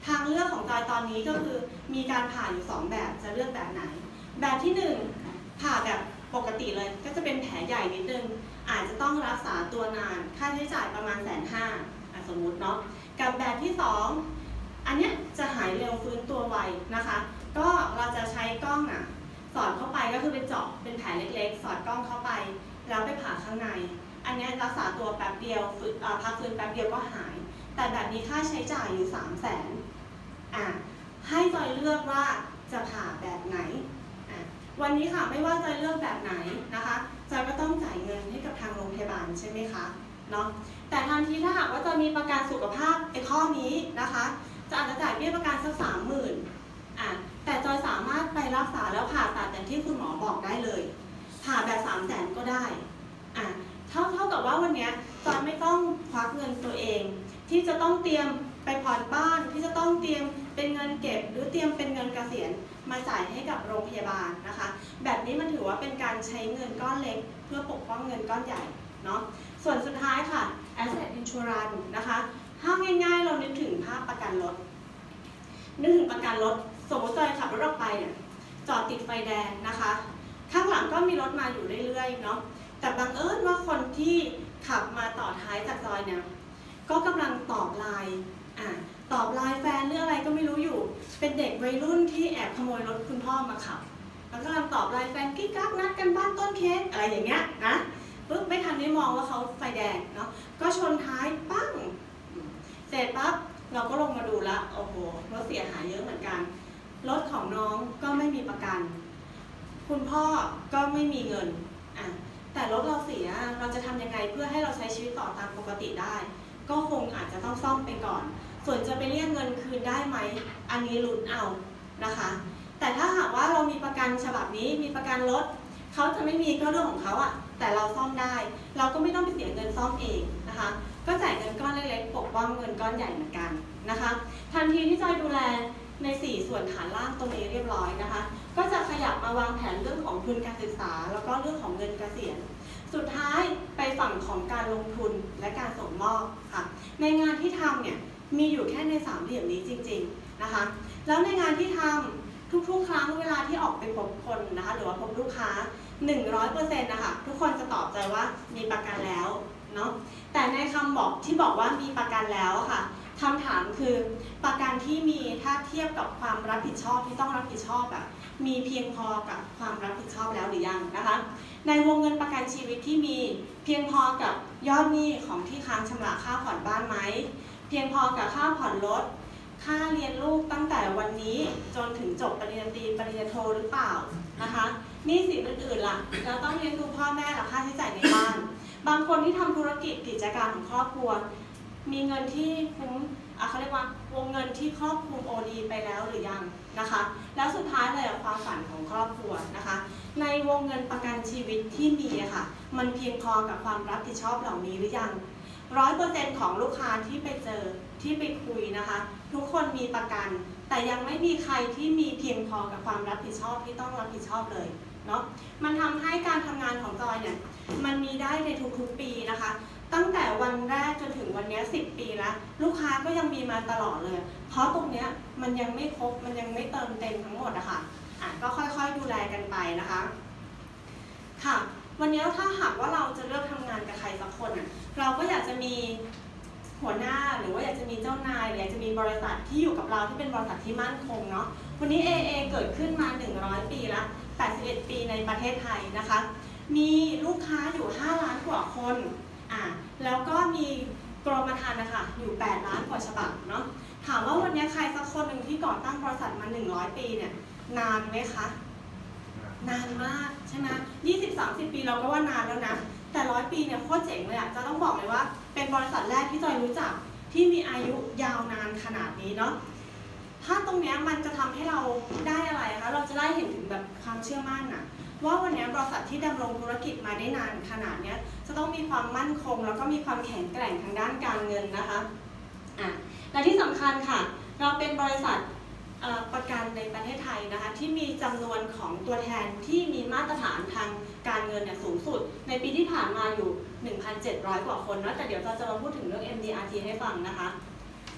ทางเลือกของจอยตอนนี้ก็คือมีการผ่าอยู่2แบบจะเลือกแบบไหนแบบที่1ผ่าแบบปกติเลยก็จะเป็นแผลใหญ่นิดนึงอาจจะต้องรักษาตัวนานค่าใช้จ่ายประมาณ150,000สมมุติเนาะกับแบบที่2อันเนี้ยจะหายเร็วฟื้นตัวไวนะคะก็เราจะใช้กล้องสอดเข้าไปก็คือเป็นเจาะเป็นแผลเล็กๆสอดกล้องเข้าไปแล้วไปผ่าข้างในอันนี้รักษาตัวแป๊บเดียวพักฟื้นแป๊บเดียวก็หายแต่แบบนี้ค่าใช้จ่ายอยู่300,000ให้จอยเลือกว่าจะผ่าแบบไหนวันนี้ค่ะไม่ว่าจอยเลือกแบบไหนนะคะจอยก็ต้องจ่ายเงินให้กับทางโรงพยาบาลใช่ไหมคะเนาะแต่ทันทีถ้าหากว่าจอยมีประกันสุขภาพไอ้ข้อนี้นะคะจะอาจจะจ่ายเบี้ยประกันสัก30,000แต่จอยสามารถไปรักษาแล้วผ่าตัดอย่างที่คุณหมอบอกได้เลยผ่าแบบ300,000ก็ได้เท่ากับว่าวันนี้จอยไม่ต้องควักเงินตัวเองที่จะต้องเตรียมไปผ่อนบ้านที่จะต้องเตรียมเป็นเงินเก็บหรือเตรียมเป็นเงินเกษียณมาจ่ายให้กับโรงพยาบาลนะคะแบบนี้มันถือว่าเป็นการใช้เงินก้อนเล็กเพื่อปกป้องเงินก้อนใหญ่เนาะส่วนสุดท้ายค่ะ Asset Insurance นะคะถ้าง่ายๆเรานึกถึงภาพประกันรถนึกถึงประกันรถสมมติจอยขับรถออกไปเนี่ยจอดติดไฟแดงนะคะข้างหลังก็มีรถมาอยู่เรื่อยๆเนาะแต่บังเอิญว่าคนที่ขับมาต่อท้ายจากจอยเนี่ยก็กำลังตอบไลน์ตอบไลน์แฟนหรืออะไรก็ไม่รู้อยู่เป็นเด็กวัยรุ่นที่แอบขโมยรถคุณพ่อมาขับแล้วก็กำลังตอบไลน์แฟนกิ๊กกักนัดกันบ้านต้นเค้กอะไรอย่างเงี้ยนะปึ๊บไม่ทันได้มองว่าเขาไฟแดงเนาะก็ชนท้ายปั้งเสร็จปั๊บเราก็ลงมาดูแล้วโอ้โหรถเสียหายเยอะเหมือนกันรถของน้องก็ไม่มีประกันคุณพ่อก็ไม่มีเงินแต่รถเราเสียเราจะทำยังไงเพื่อให้เราใช้ชีวิตต่อตามปกติได้ก็คงอาจจะต้องซ่อมไปก่อนส่วนจะไปเรียกเงินคืนได้ไหมอันนี้ลุ้นเอานะคะแต่ถ้าหากว่าเรามีประกันฉบับนี้มีประกันรถเขาจะไม่มีก็เรื่องของเขาแต่เราซ่อมได้เราก็ไม่ต้องไปเสียเงินซ่อมเองนะคะก็จ่ายเงินก้อนเล็กๆปกป้องเงินก้อนใหญ่เหมือนกันนะคะทันทีที่จอยดูแลใน4ส่วนฐานล่างตรงนี้เรียบร้อยนะคะก็จะขยับมาวางแผนเรื่องของทุนการศึกษาแล้วก็เรื่องของเงินเกษียณสุดท้ายไปฝั่งของการลงทุนและการส่งมอบค่ะในงานที่ทำเนี่ยมีอยู่แค่ใน3เหลี่ยมนี้จริงๆนะคะแล้วในงานที่ทำทุกๆครั้งเวลาที่ออกไปพบคนนะคะหรือว่าพบลูกค้า 100% นะคะทุกคนจะตอบใจว่ามีประกันแล้วเนาะแต่ในคำบอกที่บอกว่ามีประกันแล้วค่ะคำถามคือประกันที่มีถ้าเทียบกับความรับผิดชอบที่ต้องรับผิดชอบมีเพียงพอกับความรับผิดชอบแล้วหรือยังนะคะในวงเงินประกันชีวิตที่มีเพียงพอกับยอดหนี้ของที่ค้างชำระค่าผ่อนบ้านไหมเพียงพอกับค่าผ่อนรถค่าเรียนลูกตั้งแต่วันนี้จนถึงจบปริญญาตรีปริญญาโทหรือเปล่านะคะหนี้สินอื่นๆล่ะเราต้องเลี้ยงดูพ่อแม่หรือค่าใช้จ่ายในบ้านบางคนที่ทำธุรกิจกิจการของครอบครัวมีเงินที่คุ้มเขาเรียกว่าวงเงินที่ครอบคลุม OD ไปแล้วหรือยังนะคะแล้วสุดท้ายเลยความฝันของครอบครัวนะคะในวงเงินประกันชีวิตที่มีค่ะมันเพียงพอกับความรับผิดชอบเหล่านี้หรือยัง 100% ของลูกค้าที่ไปเจอที่ไปคุยนะคะทุกคนมีประกันแต่ยังไม่มีใครที่มีเพียงพอกับความรับผิดชอบที่ต้องรับผิดชอบเลยเนาะมันทำให้การทำงานของจอยเนี่ยมันมีได้ในทุกๆปีนะคะตั้งแต่วันแรกจนถึงวันนี้10 ปีแล้วลูกค้าก็ยังมีมาตลอดเลยเพราะตรงเนี้ยมันยังไม่ครบมันยังไม่เติมเต็มทั้งหมดอะค่ะก็ค่อยๆดูแลกันไปนะคะค่ะวันนี้ถ้าหากว่าเราจะเลือกทำงานกับใครสักคนเราก็อยากจะมีหัวหน้าหรือว่าอยากจะมีเจ้านายหรืออยากจะมีบริษัทที่อยู่กับเราที่เป็นบริษัทที่มั่นคงเนาะวันนี้ AA เกิดขึ้นมา100 ปีแล้ว81 ปีในประเทศไทยนะคะมีลูกค้าอยู่5 ล้านกว่าคนแล้วก็มีกรมธรรม์นะคะอยู่8 ล้านกว่าฉบับเนาะถามว่าวันนี้ใครสักคนหนึ่งที่ก่อตั้งบริษัทมา100 ปีเนี่ยนานไหมคะนานมากใช่ไหม20-30 ปีเราก็ว่านานแล้วนะแต่100 ปีเนี่ยโคตรเจ๋งเลยจะต้องบอกเลยว่าเป็นบริษัทแรกที่จอยรู้จักที่มีอายุยาวนานขนาดนี้เนาะถ้าตรงนี้มันจะทำให้เราได้อะไรคะเราจะได้เห็นถึงแบบความเชื่อมั่นว่าวันนี้บริษัทที่ดำรงธุรกิจมาได้นานขนาดนี้จะต้องมีความมั่นคงแล้วก็มีความแข็งแกร่งทางด้านการเงินนะคะและที่สำคัญค่ะเราเป็นบริษัทประกันในประเทศไทยนะคะที่มีจำนวนของตัวแทนที่มีมาตรฐานทางการเงินสูงสุดในปีที่ผ่านมาอยู่ 1,700 กว่าคนนะแต่เดี๋ยวเราจะมาพูดถึงเรื่อง MDRT ให้ฟังนะคะ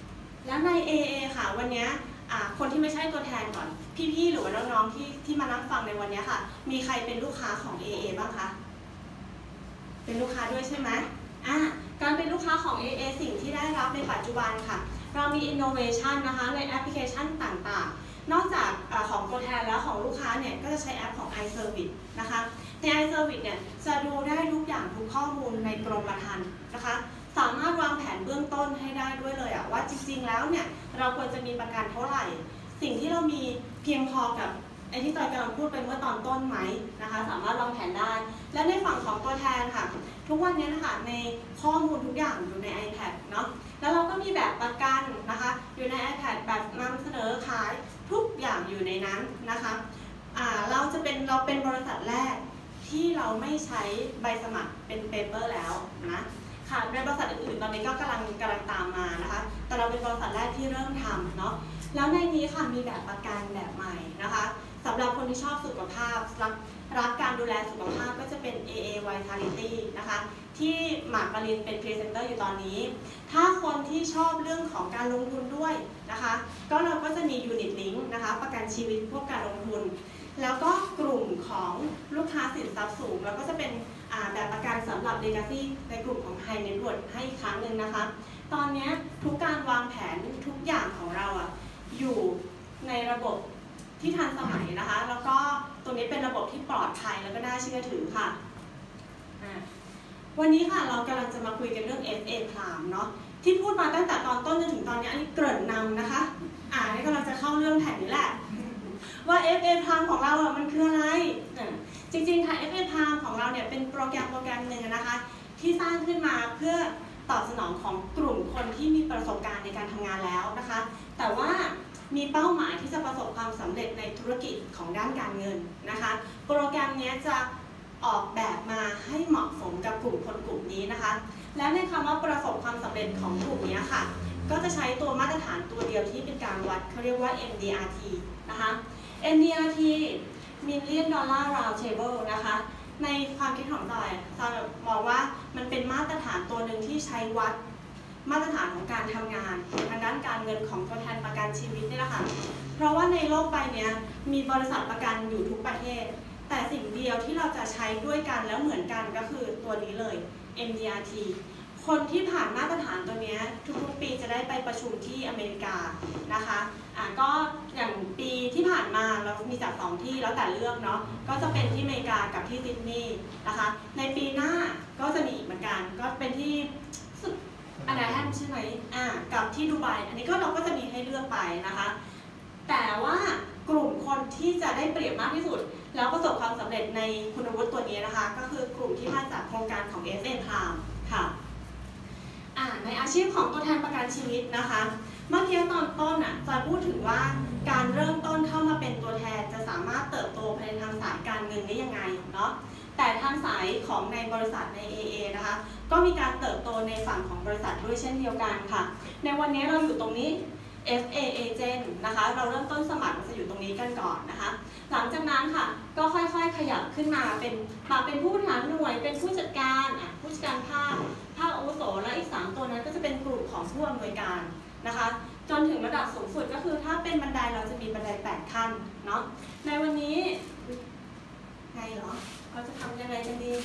แล้วใน AA ค่ะวันนี้คนที่ไม่ใช่ตัวแทนก่อนพี่ๆหรือว่าน้องๆที่มานั่งฟังในวันนี้ค่ะมีใครเป็นลูกค้าของ AA บ้างคะเป็นลูกค้าด้วยใช่ไหมการเป็นลูกค้าของ AA สิ่งที่ได้รับในปัจจุบันค่ะเรามี innovation นะคะในแอปพลิเคชันต่างๆนอกจากของตัวแทนแล้วของลูกค้าเนี่ยก็จะใช้แอปของ iService นะคะใน iService เนี่ยจะดูได้ทุกอย่างทุกข้อมูลในกรมธรรม์นะคะสามารถวางแผนเบื้องต้นให้ได้ด้วยเลยว่าจริงๆแล้วเนี่ยเราควรจะมีประกันเท่าไหร่สิ่งที่เรามีเพียงพอกับไอ้ที่จอยกำลังพูดไปเมื่อตอนต้นไหมนะคะสามารถวางแผนได้และในฝั่งของตัวแทนค่ะทุกวันนี้นะคะในข้อมูลทุกอย่างอยู่ใน iPad เนาะแล้วเราก็มีแบบประกันนะคะอยู่ใน iPad แบบนำเสนอขายทุกอย่างอยู่ในนั้นนะคะเราเป็นบริษัทแรกที่เราไม่ใช้ใบสมัครเป็นเปเปอร์แล้วนะค่ะในบริษัทอื่นๆตอนนี้ก็กำลังตามมานะคะแต่เราเป็นบริษัทแรกที่เริ่มทำเนาะแล้วในนี้ค่ะมีแบบประกันแบบใหม่นะคะสำหรับคนที่ชอบสุขภาพรักการดูแลสุขภาพก็จะเป็น AA Vitality นะคะที่หมากปรินเป็นพรีเซนเตอร์อยู่ตอนนี้ถ้าคนที่ชอบเรื่องของการลงทุนด้วยนะคะก็เราก็จะมี Unit Link นะคะประกันชีวิตพวกการลงทุนแล้วก็กลุ่มของลูกค้าสินทรัพย์สูงแล้วก็จะเป็นแบบประกันสำหรับ Legacy ในกลุ่มของ High Net Worth ให้อีกครั้งหนึ่งนะคะตอนนี้ทุกการวางแผนทุกอย่างของเราอยู่ในระบบที่ทันสมัยนะคะแล้วก็ตรงนี้เป็นระบบที่ปลอดภัยแล้วก็น่าเชื่อถือค่ะวันนี้ค่ะเรากำลังจะมาคุยกันเรื่อง FA Prime เนาะที่พูดมาตั้งแต่ตอนต้นจนถึงตอนนี้อันนี้เกริ่นนำนะคะนี่กำลังจะเข้าเรื่องแผ่นนี้แหละว่า FA Prime ของเรามันคืออะไรจริงๆค่ะ FA Prime ของเราเนี่ยเป็นโปรแกรมหนึ่งนะคะที่สร้างขึ้นมาเพื่อตอบสนองของกลุ่มคนที่มีประสบการณ์ในการทำงานแล้วนะคะแต่ว่ามีเป้าหมายที่จะประสบความสำเร็จในธุรกิจของด้านการเงินนะคะโปรแกรมนี้จะออกแบบมาให้เหมาะสมกับกลุ่มคนกลุ่มนี้นะคะและในคำว่าประสบความสำเร็จของกลุ่มนี้ค่ะก็จะใช้ตัวมาตรฐานตัวเดียวที่เป็นการวัดเขาเรียกว่า MDRT นะคะ MDRT Million Dollar Round Table นะคะในความคิดของจอยมองว่ามันเป็นมาตรฐานตัวหนึ่งที่ใช้วัดมาตรฐานของการทำงานทางด้านการเงินของตัวแทนประกันชีวิตนี่แหละค่ะเพราะว่าในโลกใบนี้มีบริษัทประกันอยู่ทุกประเทศแต่สิ่งเดียวที่เราจะใช้ด้วยกันแล้วเหมือนกันก็คือตัวนี้เลย MDRT คนที่ผ่านมาตรฐานตัวนี้ทุกๆปีจะได้ไปประชุมที่อเมริกานะคะก็อย่างปีที่ผ่านมาเรามีจาก2ที่แล้วแต่เลือกเนาะก็จะเป็นที่อเมริกากับที่ซิดนีย์นะคะในปีหน้าก็จะมีอีกเหมือนกันก็เป็นที่อันไหนแฮมใช่ไหมกับที่ดูไบอันนี้ก็เราก็จะมีให้เลือกไปนะคะแต่ว่ากลุ่มคนที่จะได้เปรียบมากที่สุดแล้วประสบความสำเร็จในคุณวุฒิตัวนี้นะคะก็คือกลุ่มที่มาจากโครงการของ FA Prime ค่ะในอาชีพของตัวแทนประกันชีวิตนะคะเมื่อกี้ตอนต้นจะพูดถึงว่าการเริ่มต้นเข้ามาเป็นตัวแทนจะสามารถเติบโตภายในทางสายการเงินได้ยังไงเนาะแต่ทางสายของในบริษัทใน AA นะคะก็มีการเติบโตในฝั่งของบริษัทด้วยเช่นเดียวกันค่ะในวันนี้เราอยู่ตรงนี้ FA Agent นะคะเราเริ่มต้นสมัครจะอยู่ตรงนี้กันก่อนนะคะหลังจากนั้นค่ะก็ค่อยๆขยับขึ้นมาเป็นผู้บริหารหน่วยเป็นผู้จัดการภาคอาวุโสและอีก3ตัวนั้นก็จะเป็นกลุ่มของผู้อำนวยการนะคะจนถึงระดับสูงสุดก็คือถ้าเป็นบันไดเราจะมีบันได8ขั้นเนาะในวันนี้ไงเหรอเราจะทำยังไงกันดี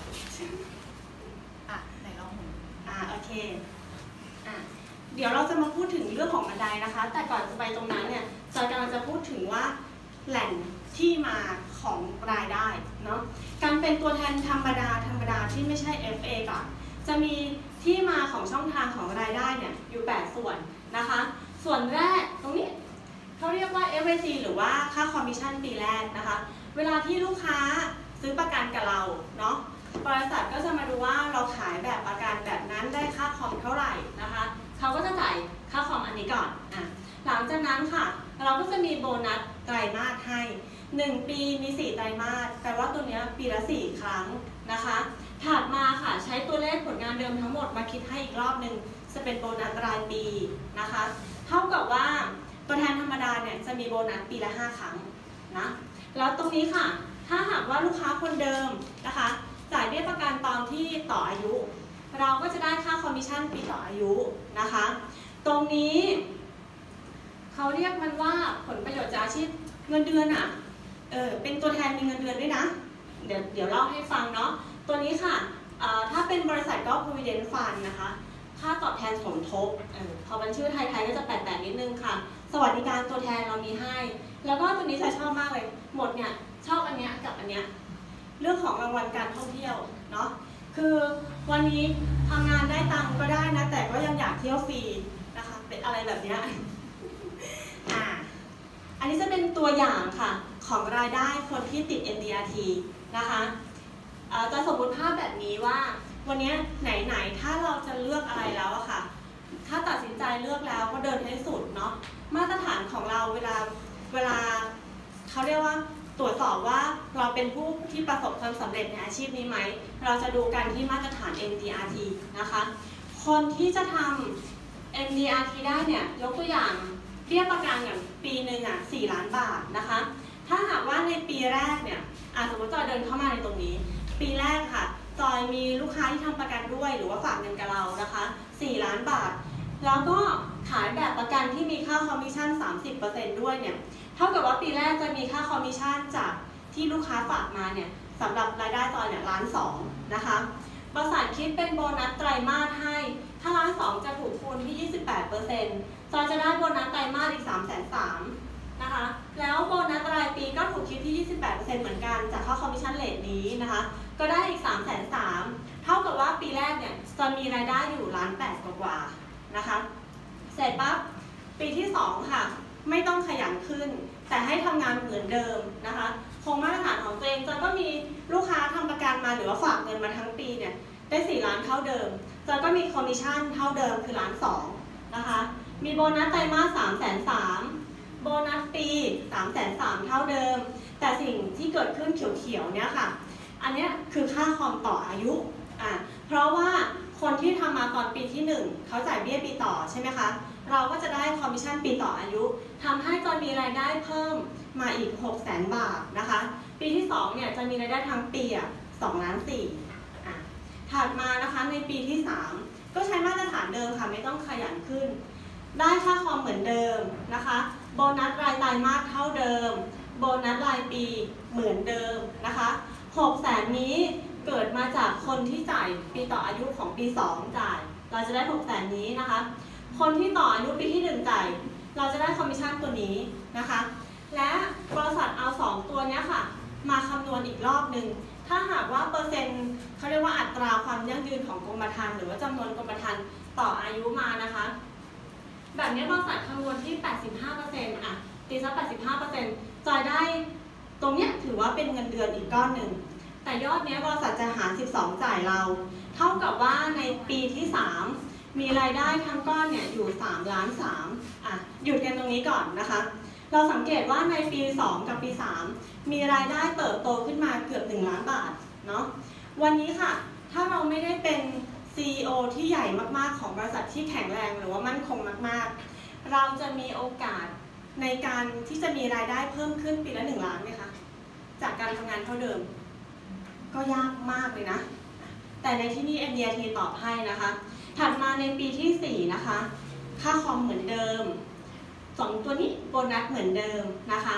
ไหนลองโอเคเดี๋ยวเราจะมาพูดถึงเรื่องของบันไดนะคะแต่ก่อนจะไปตรงนั้นเนี่ยจอยกำลังจะพูดถึงว่าแหล่งที่มาของรายได้เนาะการเป็นตัวแทนธรรมดาที่ไม่ใช่ FA ก่อนจะมีที่มาของช่องทางของรายได้เนี่ยอยู่8ส่วนนะคะส่วนแรกตรงนี้เขาเรียกว่า FAC หรือว่าค่าคอมมิชชั่นปีแรกนะคะเวลาที่ลูกค้าซื้อประกันกับเราเนาะบริษัทก็จะมาดูว่าเราขายแบบประกันแบบนั้นได้ค่าคอมเท่าไหร่นะคะเขาก็จะจ่ายค่าคอมอันนี้ก่อนหลังจากนั้นค่ะเราก็จะมีโบนัสไตรมาสให้1ปีมี4ไตรมาสแปลว่าตัวนี้ปีละ4ครั้งนะคะถัดมาค่ะใช้ตัวเลขผลงานเดิมทั้งหมดมาคิดให้อีกรอบหนึ่งจะเป็นโบนัสรายปีนะคะเท่ากับว่าตัวแทนธรรมดาเนี่ยจะมีโบนัสปีละ5ครั้งนะแล้วตรงนี้ค่ะถ้าหากว่าลูกค้าคนเดิมนะคะจ่ายเบี้ยประกันตอนที่ต่ออายุเราก็จะได้ค่าคอมมิชชั่นปีต่ออายุนะคะตรงนี้เขาเรียกมันว่าผลประโยชน์จากอาชีพเงินเดือนอ่ะเป็นตัวแทนมีเงินเดือนด้วยนะเดี๋ยวเล่าให้ฟังเนาะตัวนี้ค่ะถ้าเป็นบริษัทก็ Provident Fund นะคะค่าตอบแทนสมทบพอมันชื่อไทยๆก็จะแปลกๆนิดนึงค่ะสวัสดิการตัวแทนเรามีให้แล้วก็ตัวนี้จะชอบมากเลยหมดเนี่ยชอบอันเนี้ยกับอันเนี้ยเรื่องของรางวัลการท่องเที่ยวเนาะคือวันนี้ทำงานได้ตังค์ก็ได้นะแต่ก็ยังอยากเที่ยวฟรีนะคะเป็นอะไรแบบเนี้ยอันนี้จะเป็นตัวอย่างค่ะของรายได้คนที่ติด MDRT นะคะจะสมมติภาพแบบนี้ว่าวันนี้ไหนๆถ้าเราจะเลือกอะไรแล้วอะค่ะถ้าตัดสินใจเลือกแล้วก็เดินให้สุดเนาะมาตรฐานของเราเวลาเขาเรียกว่าตรวจสอบว่าเราเป็นผู้ที่ประสบความสำเร็จในอาชีพนี้ไหมเราจะดูกันที่มาตรฐาน MDRT นะคะคนที่จะทำ MDRT ได้เนี่ยยกตัวอย่างเบี้ยประกันอย่างปีหนึ่ง4 ล้านบาทนะคะถ้าหากว่าในปีแรกเนี่ยสมมติจอยเดินเข้ามาในตรงนี้ปีแรกค่ะจอยมีลูกค้าที่ทำประกันด้วยหรือว่าฝากเงินกับเรานะคะ4 ล้านบาทแล้วก็ขายแบบประกันที่มีค่าคอมมิชชั่น 30% ด้วยเนี่ยเท่ากับว่าปีแรกจะมีค่าคอมมิชชั่นจากที่ลูกค้าฝากมาเนี่ยสำหรับรายได้จอยเนี่ย1.2 ล้านนะคะบริษัทคิดเป็นโบนัสไตรมาสให้ถ้า1.2 ล้านจะถูกคูณที่ 28%จอยจะได้โบนัสไตรมาสอีก 330,000 นะคะแล้วโบนัสรายปีก็ถูกคิดที่ 28% เหมือนกันจากค่าคอมมิชชั่นเรทนี้นะคะก็ได้อีก 330,000 เท่ากับว่าปีแรกเนี่ยจะมีรายได้อยู่1.8 ล้านกว่านะคะเสร็จปั๊บปีที่2ค่ะไม่ต้องขยันขึ้นแต่ให้ทำงานเหมือนเดิมนะคะคงมาตรฐานของตัวเองจอยก็มีลูกค้าทำประกันมาหรือว่าฝากเงินมาทั้งปีเนี่ยได้4 ล้านเท่าเดิมจอยก็มีคอมมิชชั่นเท่าเดิมคือ1.2 ล้านนะคะมีโบนัสไตรมาส 330,000 โบนัสปี 330,000 เท่าเดิมแต่สิ่งที่เกิดขึ้นเขียวๆเนี่ยค่ะอันนี้คือค่าคอมต่ออายุเพราะว่าคนที่ทำมาตอนปีที่1เขาจ่ายเบี้ยปีต่อใช่ไหมคะเราก็จะได้คอมมิชชั่นปีต่ออายุทำให้จะมีรายได้เพิ่มมาอีก 600,000 บาทนะคะปีที่2เนี่ยจะมีรายได้ทั้งปี2.4 ล้านถัดมานะคะในปีที่3ก็ใช้มาตรฐานเดิมค่ะไม่ต้องขยันขึ้นได้ค่าคอมเหมือนเดิมนะคะโบนัสรายไตรมาสเท่าเดิมโบนัสรายปีเหมือนเดิมนะคะ600,000นี้เกิดมาจากคนที่จ่ายปีต่ออายุของปี2จ่ายเราจะได้600,000นี้นะคะคนที่ต่ออายุปีที่1จ่ายเราจะได้คอมมิชชั่นตัวนี้นะคะและบริษัทเอา2ตัวนี้ค่ะมาคำนวณอีกรอบหนึ่งถ้าหากว่าเปอร์เซ็นต์เขาเรียกว่าอัตราความยั่งยืนของกรมธรรม์หรือว่าจำนวนกรมธรรม์ต่ออายุมานะคะแบบนี้บริษัทคำนวณที่ 85% ตีซะ 85% จ่ายได้ตรงเนี้ยถือว่าเป็นเงินเดือนอีกก้อนหนึ่งแต่ยอดนี้บริษัทจะหาร12จ่ายเราเท่ากับว่าในปีที่3มีรายได้ทั้งก้อนเนี่ยอยู่3.3 ล้านหยุดกันตรงนี้ก่อนนะคะเราสังเกตว่าในปี2กับปี3มีรายได้เติบโตขึ้นมาเกือบ1 ล้านบาทเนาะวันนี้ค่ะถ้าเราไม่ได้เป็น CEO ที่ใหญ่มากๆของบริษัทที่แข็งแรงหรือว่ามั่นคงมากๆเราจะมีโอกาสในการที่จะมีรายได้เพิ่มขึ้นปีละ1 ล้านไหมคะจากการทำงานเท่าเดิมก็ยากมากเลยนะแต่ในที่นี่ MDRT ตอบให้นะคะถัดมาในปีที่4นะคะค่าคอมเหมือนเดิม2ตัวนี้โบนัสเหมือนเดิมนะคะ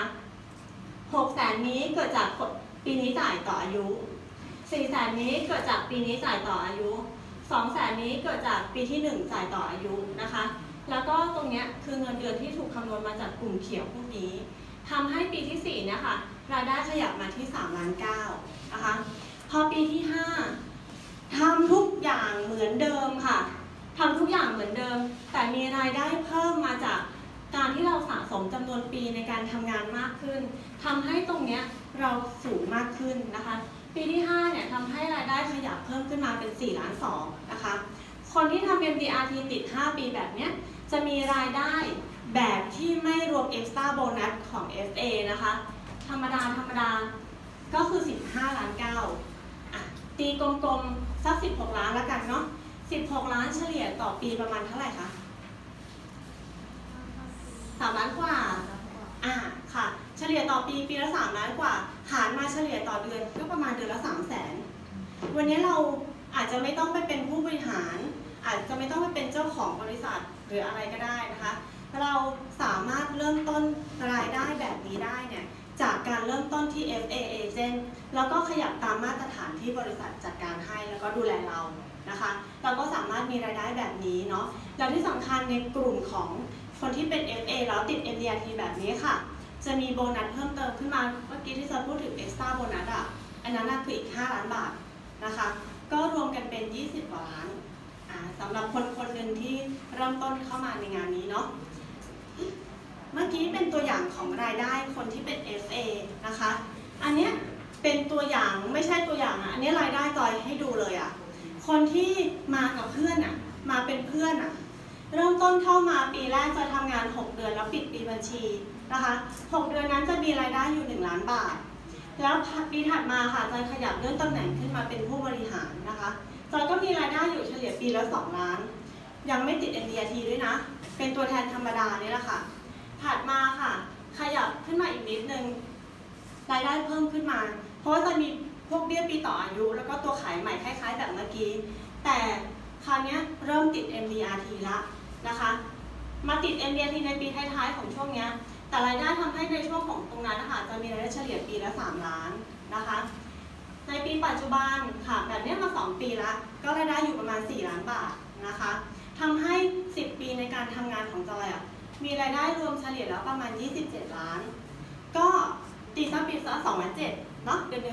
600,000นี้เกิดจากปีนี้จ่ายต่ออายุ400,000นี้เกิดจากปีนี้จ่ายต่ออายุ200,000นี้เกิดจากปีที่1จ่ายต่ออายุนะคะแล้วก็ตรงนี้คือเงินเดือนที่ถูกคำนวณมาจากกลุ่มเขียวพวกนี้ทำให้ปีที่4เนี่ยค่ะรายได้ขยับมาที่3.9 ล้านนะคะพอปีที่5ทำทุกอย่างเหมือนเดิมค่ะทำทุกอย่างเหมือนเดิมแต่มีรายได้เพิ่มมาจากการที่เราสะสมจำนวนปีในการทำงานมากขึ้นทำให้ตรงนี้เราสูงมากขึ้นนะคะปีที่5เนี่ยทำให้รายได้ขยับเพิ่มขึ้นมาเป็น4.2 ล้านนะคะคนที่ทำ MDRT ติด5ปีแบบนี้จะมีรายได้แบบที่ไม่รวม Extra Bonus ของ FA นะคะธรรมดาก็คือ15.9 ล้านตีกลมๆสัก16 ล้านแล้วกันเนาะ16 ล้านเฉลี่ยต่อปีประมาณเท่าไหร่คะ3 ล้านกว่าค่ะเฉลี่ยต่อปีละ3 ล้านกว่าหารมาเฉลี่ยต่อเดือนก็ประมาณเดือนละ300,000วันนี้เราอาจจะไม่ต้องไปเป็นผู้บริหารอาจจะไม่ต้องไปเป็นเจ้าของบริษัทหรืออะไรก็ได้นะคะเราสามารถเริ่มต้นรายได้แบบนี้ได้เนี่ยจากการเริ่มต้นที่ FA Agent แล้วก็ขยับตามมาตรฐานที่บริษัทจัดการให้แล้วก็ดูแลเรานะคะเราก็สามารถมีรายได้แบบนี้เนาะแล้วที่สำคัญในกลุ่มของคนที่เป็น FA แล้วติด MDRT แบบนี้ค่ะจะมีโบนัสเพิ่มเติมขึ้นมาเมื่อกี้ที่จะพูดถึง Extra โบนัสอ่ะอันนั้นคืออีก5 ล้านบาทนะคะก็รวมกันเป็น20 กว่าล้านสำหรับคนหนึ่งที่เริ่มต้นเข้ามาในงานนี้เนาะเมื่อกี้เป็นตัวอย่างของรายได้คนที่เป็น FA นะคะอันเนี้ยเป็นตัวอย่างไม่ใช่ตัวอย่างอันนี้รายได้จอยให้ดูเลยคนที่มากับเพื่อนมาเป็นเพื่อนเริ่มต้นเข้ามาปีแรกจะทำงาน6 เดือนแล้วปิดปีบัญชีนะคะ6 เดือนนั้นจะมีรายได้อยู่1 ล้านบาทแล้วปีถัดมาค่ะจอยขยับเลื่อนตำแหน่งขึ้นมาเป็นผู้บริหารนะคะจอยก็มีรายได้อยู่เฉลี่ยปีละ2 ล้านยังไม่ติด MDRT ด้วยนะเป็นตัวแทนธรรมดานี่แหละค่ะถัดมาค่ะขยับขึ้นมาอีกนิดนึงรายได้เพิ่มขึ้นมาเพราะว่าจะมีพวกเบี้ยปีต่ออายุแล้วก็ตัวขายใหม่คล้ายๆแบบเมื่อกี้แต่คราวนี้เริ่มติด MDRT ละนะคะมาติด MDRT ในปีท้ายๆของช่วงนี้แต่รายได้ทำให้ในช่วงของตรงนั้นนะคะจะมีรายได้เฉลี่ยปีละ3 ล้านนะคะในปีปัจจุบันค่ะแบบนี้มา2 ปีละก็รายได้อยู่ประมาณ4 ล้านบาทนะคะทำให้10 ปีในการทำงานของจอยมีรายได้รวมเฉลี่ยแล้วประมาณ27 ล้านก็ตีซะปีละ2,700,000เนาะเดือน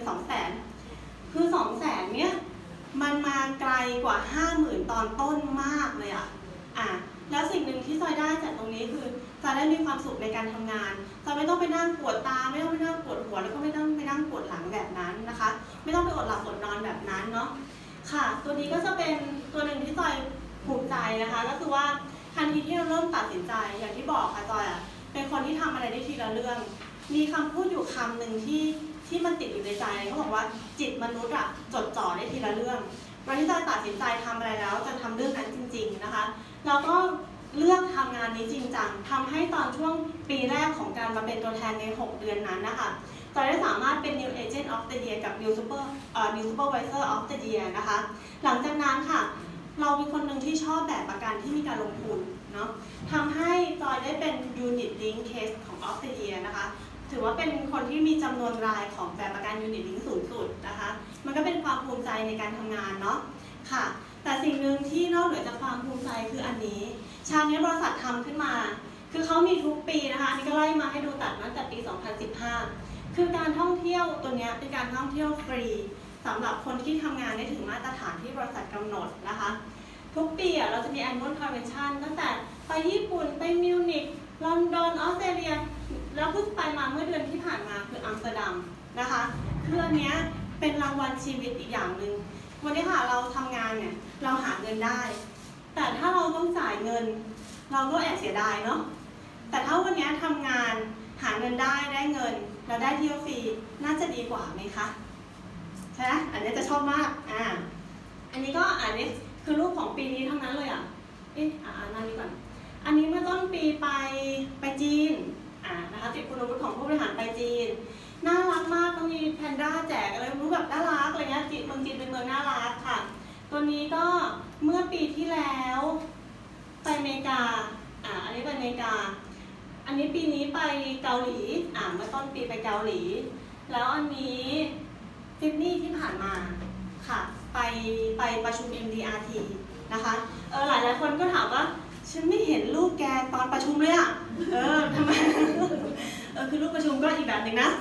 200,000คือ200,000เนี้ยมันมาไกลกว่า 50,000 ตอนต้นมากเลยแล้วสิ่งหนึ่งที่จอยได้จากตรงนี้คือจอยได้มีความสุขในการทำงานจอยไม่ต้องไปนั่งปวดตาไม่ต้องไปนั่งปวดหัวแล้วก็ไม่ต้องไปนั่งปวดหลังแบบนั้นนะคะไม่ต้องไปอดหลับอดนอนแบบนั้นเนาะค่ะตัวนี้ก็จะเป็นตัวหนึ่งที่จอยภูมิใจนะคะก็คือว่าทันทีที่เราเริ่มตัดสินใจอย่างที่บอกค่ะจอยเป็นคนที่ทำอะไรได้ทีละเรื่องมีคำพูดอยู่คำหนึ่งที่มันติดอยู่ในใจเขาบอกว่าจิตมนุษย์จดจ่อได้ทีละเรื่องวันที่จอยตัดสินใจทำอะไรแล้วจะทำเรื่องนั้นจริงๆนะคะเราก็เลือกทำงานนี้จริงจังทำให้ตอนช่วงปีแรกของการมาเป็นตัวแทนใน6 เดือนนั้นนะคะจอยได้สามารถเป็น New Agent of the Year กับ New Supervisor of the Year นะคะหลังจากนั้นค่ะเราเป็นคนหนึ่งที่ชอบแบบประกันที่มีการลงทุนเนาะทำให้จอยได้เป็น Unit Link Case ของ of the Year นะคะถือว่าเป็นคนที่มีจำนวนรายของแบบประกัน Unit Link สูงสุดนะคะมันก็เป็นความภูมิใจในการทำงานเนาะค่ะแต่สิ่งหนึ่งที่นอกเหนือจากความภูมิใจคืออันนี้ชาญนี้บริษัททำขึ้นมาคือเขามีทุกปีนะคะอันนี้ก็ไล่มาให้ดูตัดตั้งแต่ปี 2015 คือการท่องเที่ยวตัวนี้เป็นการท่องเที่ยวฟรีสำหรับคนที่ทำงานได้ถึงมาตรฐานที่บริษัทกำหนดนะคะทุกปีเราจะมี Annual Convention ตั้งแต่ไปญี่ปุ่นไปมิวนิกลอนดอนออสเตรเลียแล้วเพิ่งไปมาเมื่อเดือนที่ผ่านมาคืออัมสเตอร์ดัมนะคะคืออันนี้เป็นรางวัลชีวิตอีกอย่างหนึ่งวันนี้ค่ะเราทำงานเนี่ยเราหาเงินได้แต่ถ้าเราต้องจ่ายเงินเราก็แอบเสียดายเนาะแต่ถ้าวันนี้ทำงานหาเงินได้เงินเราได้เที่ยวฟรีน่าจะดีกว่าไหมคะใช่ไหมอันนี้จะชอบมากอันนี้ก็อันนี้คือรูปของปีนี้ทั้งนั้นเลยนั่นนี้ก่อนอันนี้เมื่อต้นปีไปจีนนะคะติดคุณวุฒิของผู้บริหารไปจีนน่ารักมากต้องมีแพนด้าแจกอะไรรู้แบบน่ารักอะไรเงี้ยเมืองจีนเป็นเมืองน่ารักค่ะตัวนี้ก็เมื่อปีที่แล้วไปอเมริกาอันนี้ไปอเมริกาอันนี้ปีนี้ไปเกาหลีเมื่อต้นปีไปเกาหลีแล้วอันนี้ซิดนีย์ที่ผ่านมาค่ะไปประชุม MDRT นะคะหลายคนก็ถามว่าฉันไม่เห็นรูปแกตอนประชุมเลยทำไมคือรูปประชุมก็อีกแบบหนึ่งนะ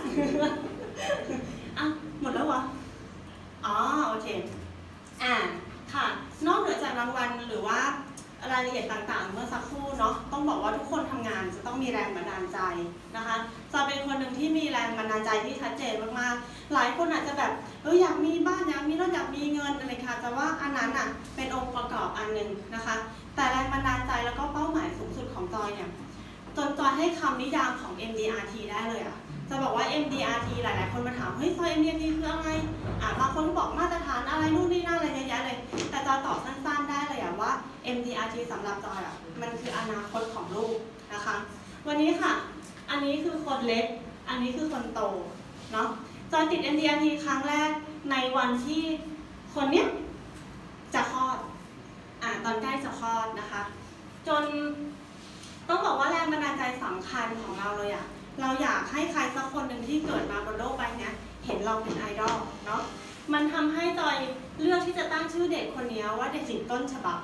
หมดแล้ววะโอเคค่ะนอกเหนือจากรางวัลหรือว่ารายละเอียดต่างๆเมื่อสักครู่เนาะต้องบอกว่าทุกคนทำงานจะต้องมีแรงบันดาลใจนะคะจะเป็นคนหนึ่งที่มีแรงบันดาลใจที่ชัดเจนมากๆหลายคนอาจจะแบบอยากมีบ้านอยากมีรถอยากมีเงินอะไรค่ะแต่ว่าอันนั้นเป็นองค์ประกอบอันหนึ่งนะคะแต่แรงบันดาลใจแล้วก็เป้าหมายสูงสุดของจอยเนี่ยจนจอยให้คำนิยามของ MDRT ได้เลยจะบอกว่า MDRT หลายๆคนมาถามเฮ้ยจอย MDRT คืออะไรบางคนก็บอกมาตรฐานอะไรนู่นนี่นั่นอะไรเยอะแยะเลยแต่จอยตอบสั้นๆได้เลยว่า MDRT สำหรับจอยมันคืออนาคตของลูกนะคะวันนี้ค่ะอันนี้คือคนเล็กอันนี้คือคนโตเนาะจอยติด MDRT ครั้งแรกในวันที่คนเนี้ยจะคลอดตอนใกล้จะคลอดนะคะ จนต้องบอกว่าแรงบันดาลใจสำคัญของเราเลยอะเราอยากให้ใครสักคนหนึ่งที่เกิดมาบนโลกใบนี้เห็นเราเป็นไอดอลเนาะมันทำให้จอยเลือกที่จะตั้งชื่อเด็กคนนี้ว่าเด็กหญิงต้นฉบับ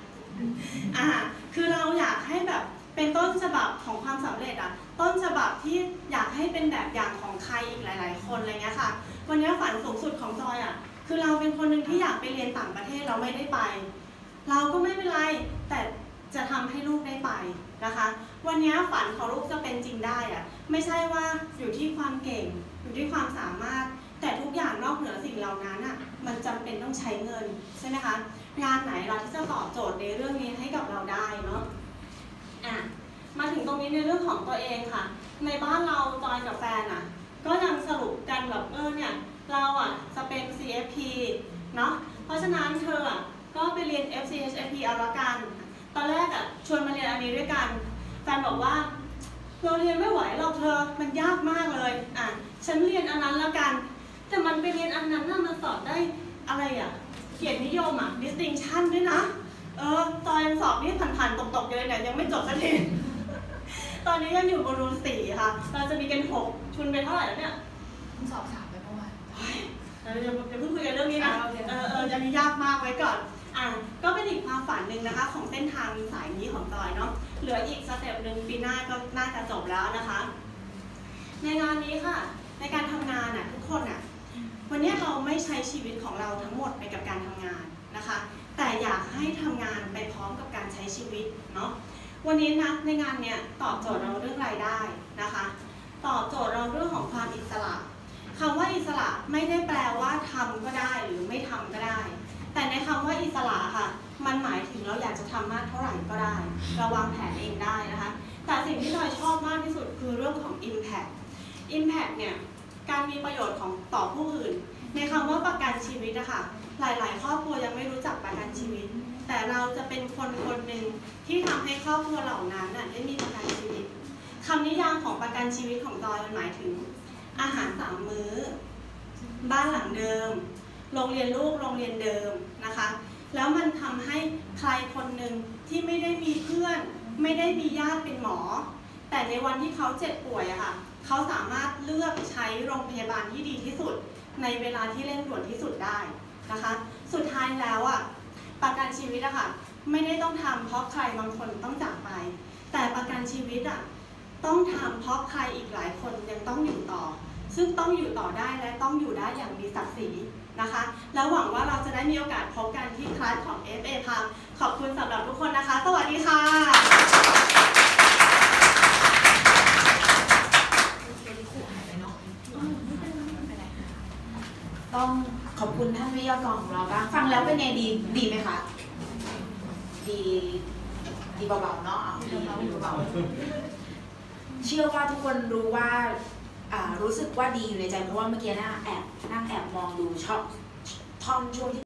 คือเราอยากให้แบบเป็นต้นฉบับของความสำเร็จอะต้นฉบับที่อยากให้เป็นแบบอย่างของใครอีกหลายๆคนอะไรเงี้ยค่ะวันนี้ฝันสูงสุดของจอยอะคือเราเป็นคนหนึ่งที่อยากไปเรียนต่างประเทศเราไม่ได้ไปเราก็ไม่เป็นไรแต่จะทำให้ลูกได้ไปนะคะวันนี้ฝันของลูกจะเป็นจริงได้อะไม่ใช่ว่าอยู่ที่ความเก่งอยู่ที่ความสามารถแต่ทุกอย่างนอกเหนือสิ่งเหล่านั้นอะมันจำเป็นต้องใช้เงินใช่ไหมคะงานไหนเราที่จะตอบโจทย์ในเรื่องนี้ให้กับเราได้เนาะมาถึงตรงนี้ในเรื่องของตัวเองค่ะในบ้านเราจอยกับแฟนอะก็ยังสรุปกันแบบเนี่ยเราอะจะเป็น CFP เนาะเพราะฉะนั้นเธออะก็ไปเรียน FCHFP เอาละกันตอนแรกอะชวนมาเรียนอันนี้ด้วยกันแฟนบอกว่าเราเรียนไม่ไหวหรอกเธอมันยากมากเลยฉันเรียนอันนั้นแล้วกันแต่มันไปเรียนอันนั้นน่ะมันสอบได้อะไรอะเกียรตินิยมdistinction ด้วยนะตอนสอบนี่ผ่านๆตกๆเลยเนี่ยยังไม่จบสักทีตอนนี้ยังอยู่บรูน4ค่ะเราจะมีกัน6ทุนไปเท่าไหร่แล้วเนี่ยสอบ3ไปเมื่อวานเราจะเพิ่งคุยกันเรื่องนี้นะยังยากมากไว้ก่อนก็เป็นอีกความฝันหนึ่งนะคะของเส้นทางสายนี้ของจอยเนาะเหลืออีกสเต็ปหนึ่งปีหน้าก็น่าจะจบแล้วนะคะในงานนี้ค่ะในการทำงานทุกคนวันนี้เราไม่ใช้ชีวิตของเราทั้งหมดไปกับการทำงานนะคะแต่อยากให้ทำงานไปพร้อมกับการใช้ชีวิตเนาะวันนี้นะในงานเนี้ยตอบโจทย์เราเรื่องรายได้นะคะตอบโจทย์เราเรื่องของความอิสระคำว่าอิสระไม่ได้แปลว่าทำก็ได้หรือไม่ทำก็ได้แต่ในคำว่าอิสระค่ะมันหมายถึงเราอยากจะทำมากเท่าไหร่ก็ได้เราวางแผนเองได้นะคะแต่สิ่งที่จอยชอบมากที่สุดคือเรื่องของ Impact เนี่ยการมีประโยชน์ของต่อผู้อื่นในคำว่าประกันชีวิตนะคะหลายๆครอบครัวยังไม่รู้จักประกันชีวิตแต่เราจะเป็นคนหนึ่งที่ทำให้ครอบครัวเหล่านั้นได้มีประกันชีวิตคำนิยามของประกันชีวิตของจอยมันหมายถึงอาหาร3 มื้อบ้านหลังเดิมโรงเรียนลูกโรงเรียนเดิมนะคะแล้วมันทำให้ใครคนหนึ่งที่ไม่ได้มีเพื่อนไม่ได้มีญาติเป็นหมอแต่ในวันที่เขาเจ็บป่วยค่ะเขาสามารถเลือกใช้โรงพยาบาลที่ดีที่สุดในเวลาที่เร่งด่วนที่สุดได้นะคะสุดท้ายแล้วประกันชีวิตไม่ได้ต้องทำเพราะใครบางคนต้องจากไปแต่ประกันชีวิตต้องทำเพราะใครอีกหลายคนยังต้องอยู่ต่อซึ่งต้องอยู่ต่อได้และต้องอยู่ได้อย่างมีศักดิ์ศรีนะคะแล้วหวังว่าเราจะได้มีโอกาสพบกันที่คลาสของ FA พังขอบคุณสำหรับทุกคนนะคะสวัสดีค่ะต้องขอบคุณท่านวิทยากรของเราบ้างฟังแล้วเป็นไงดีไหมคะดีเบาๆเนาะดีเบาๆเชื่อว่าทุกคนรู้ว่ารู้สึกว่าดีอยู่ในใจเพราะว่าเมื่อกี้แอบมองดูชอบท่อนช่วงที่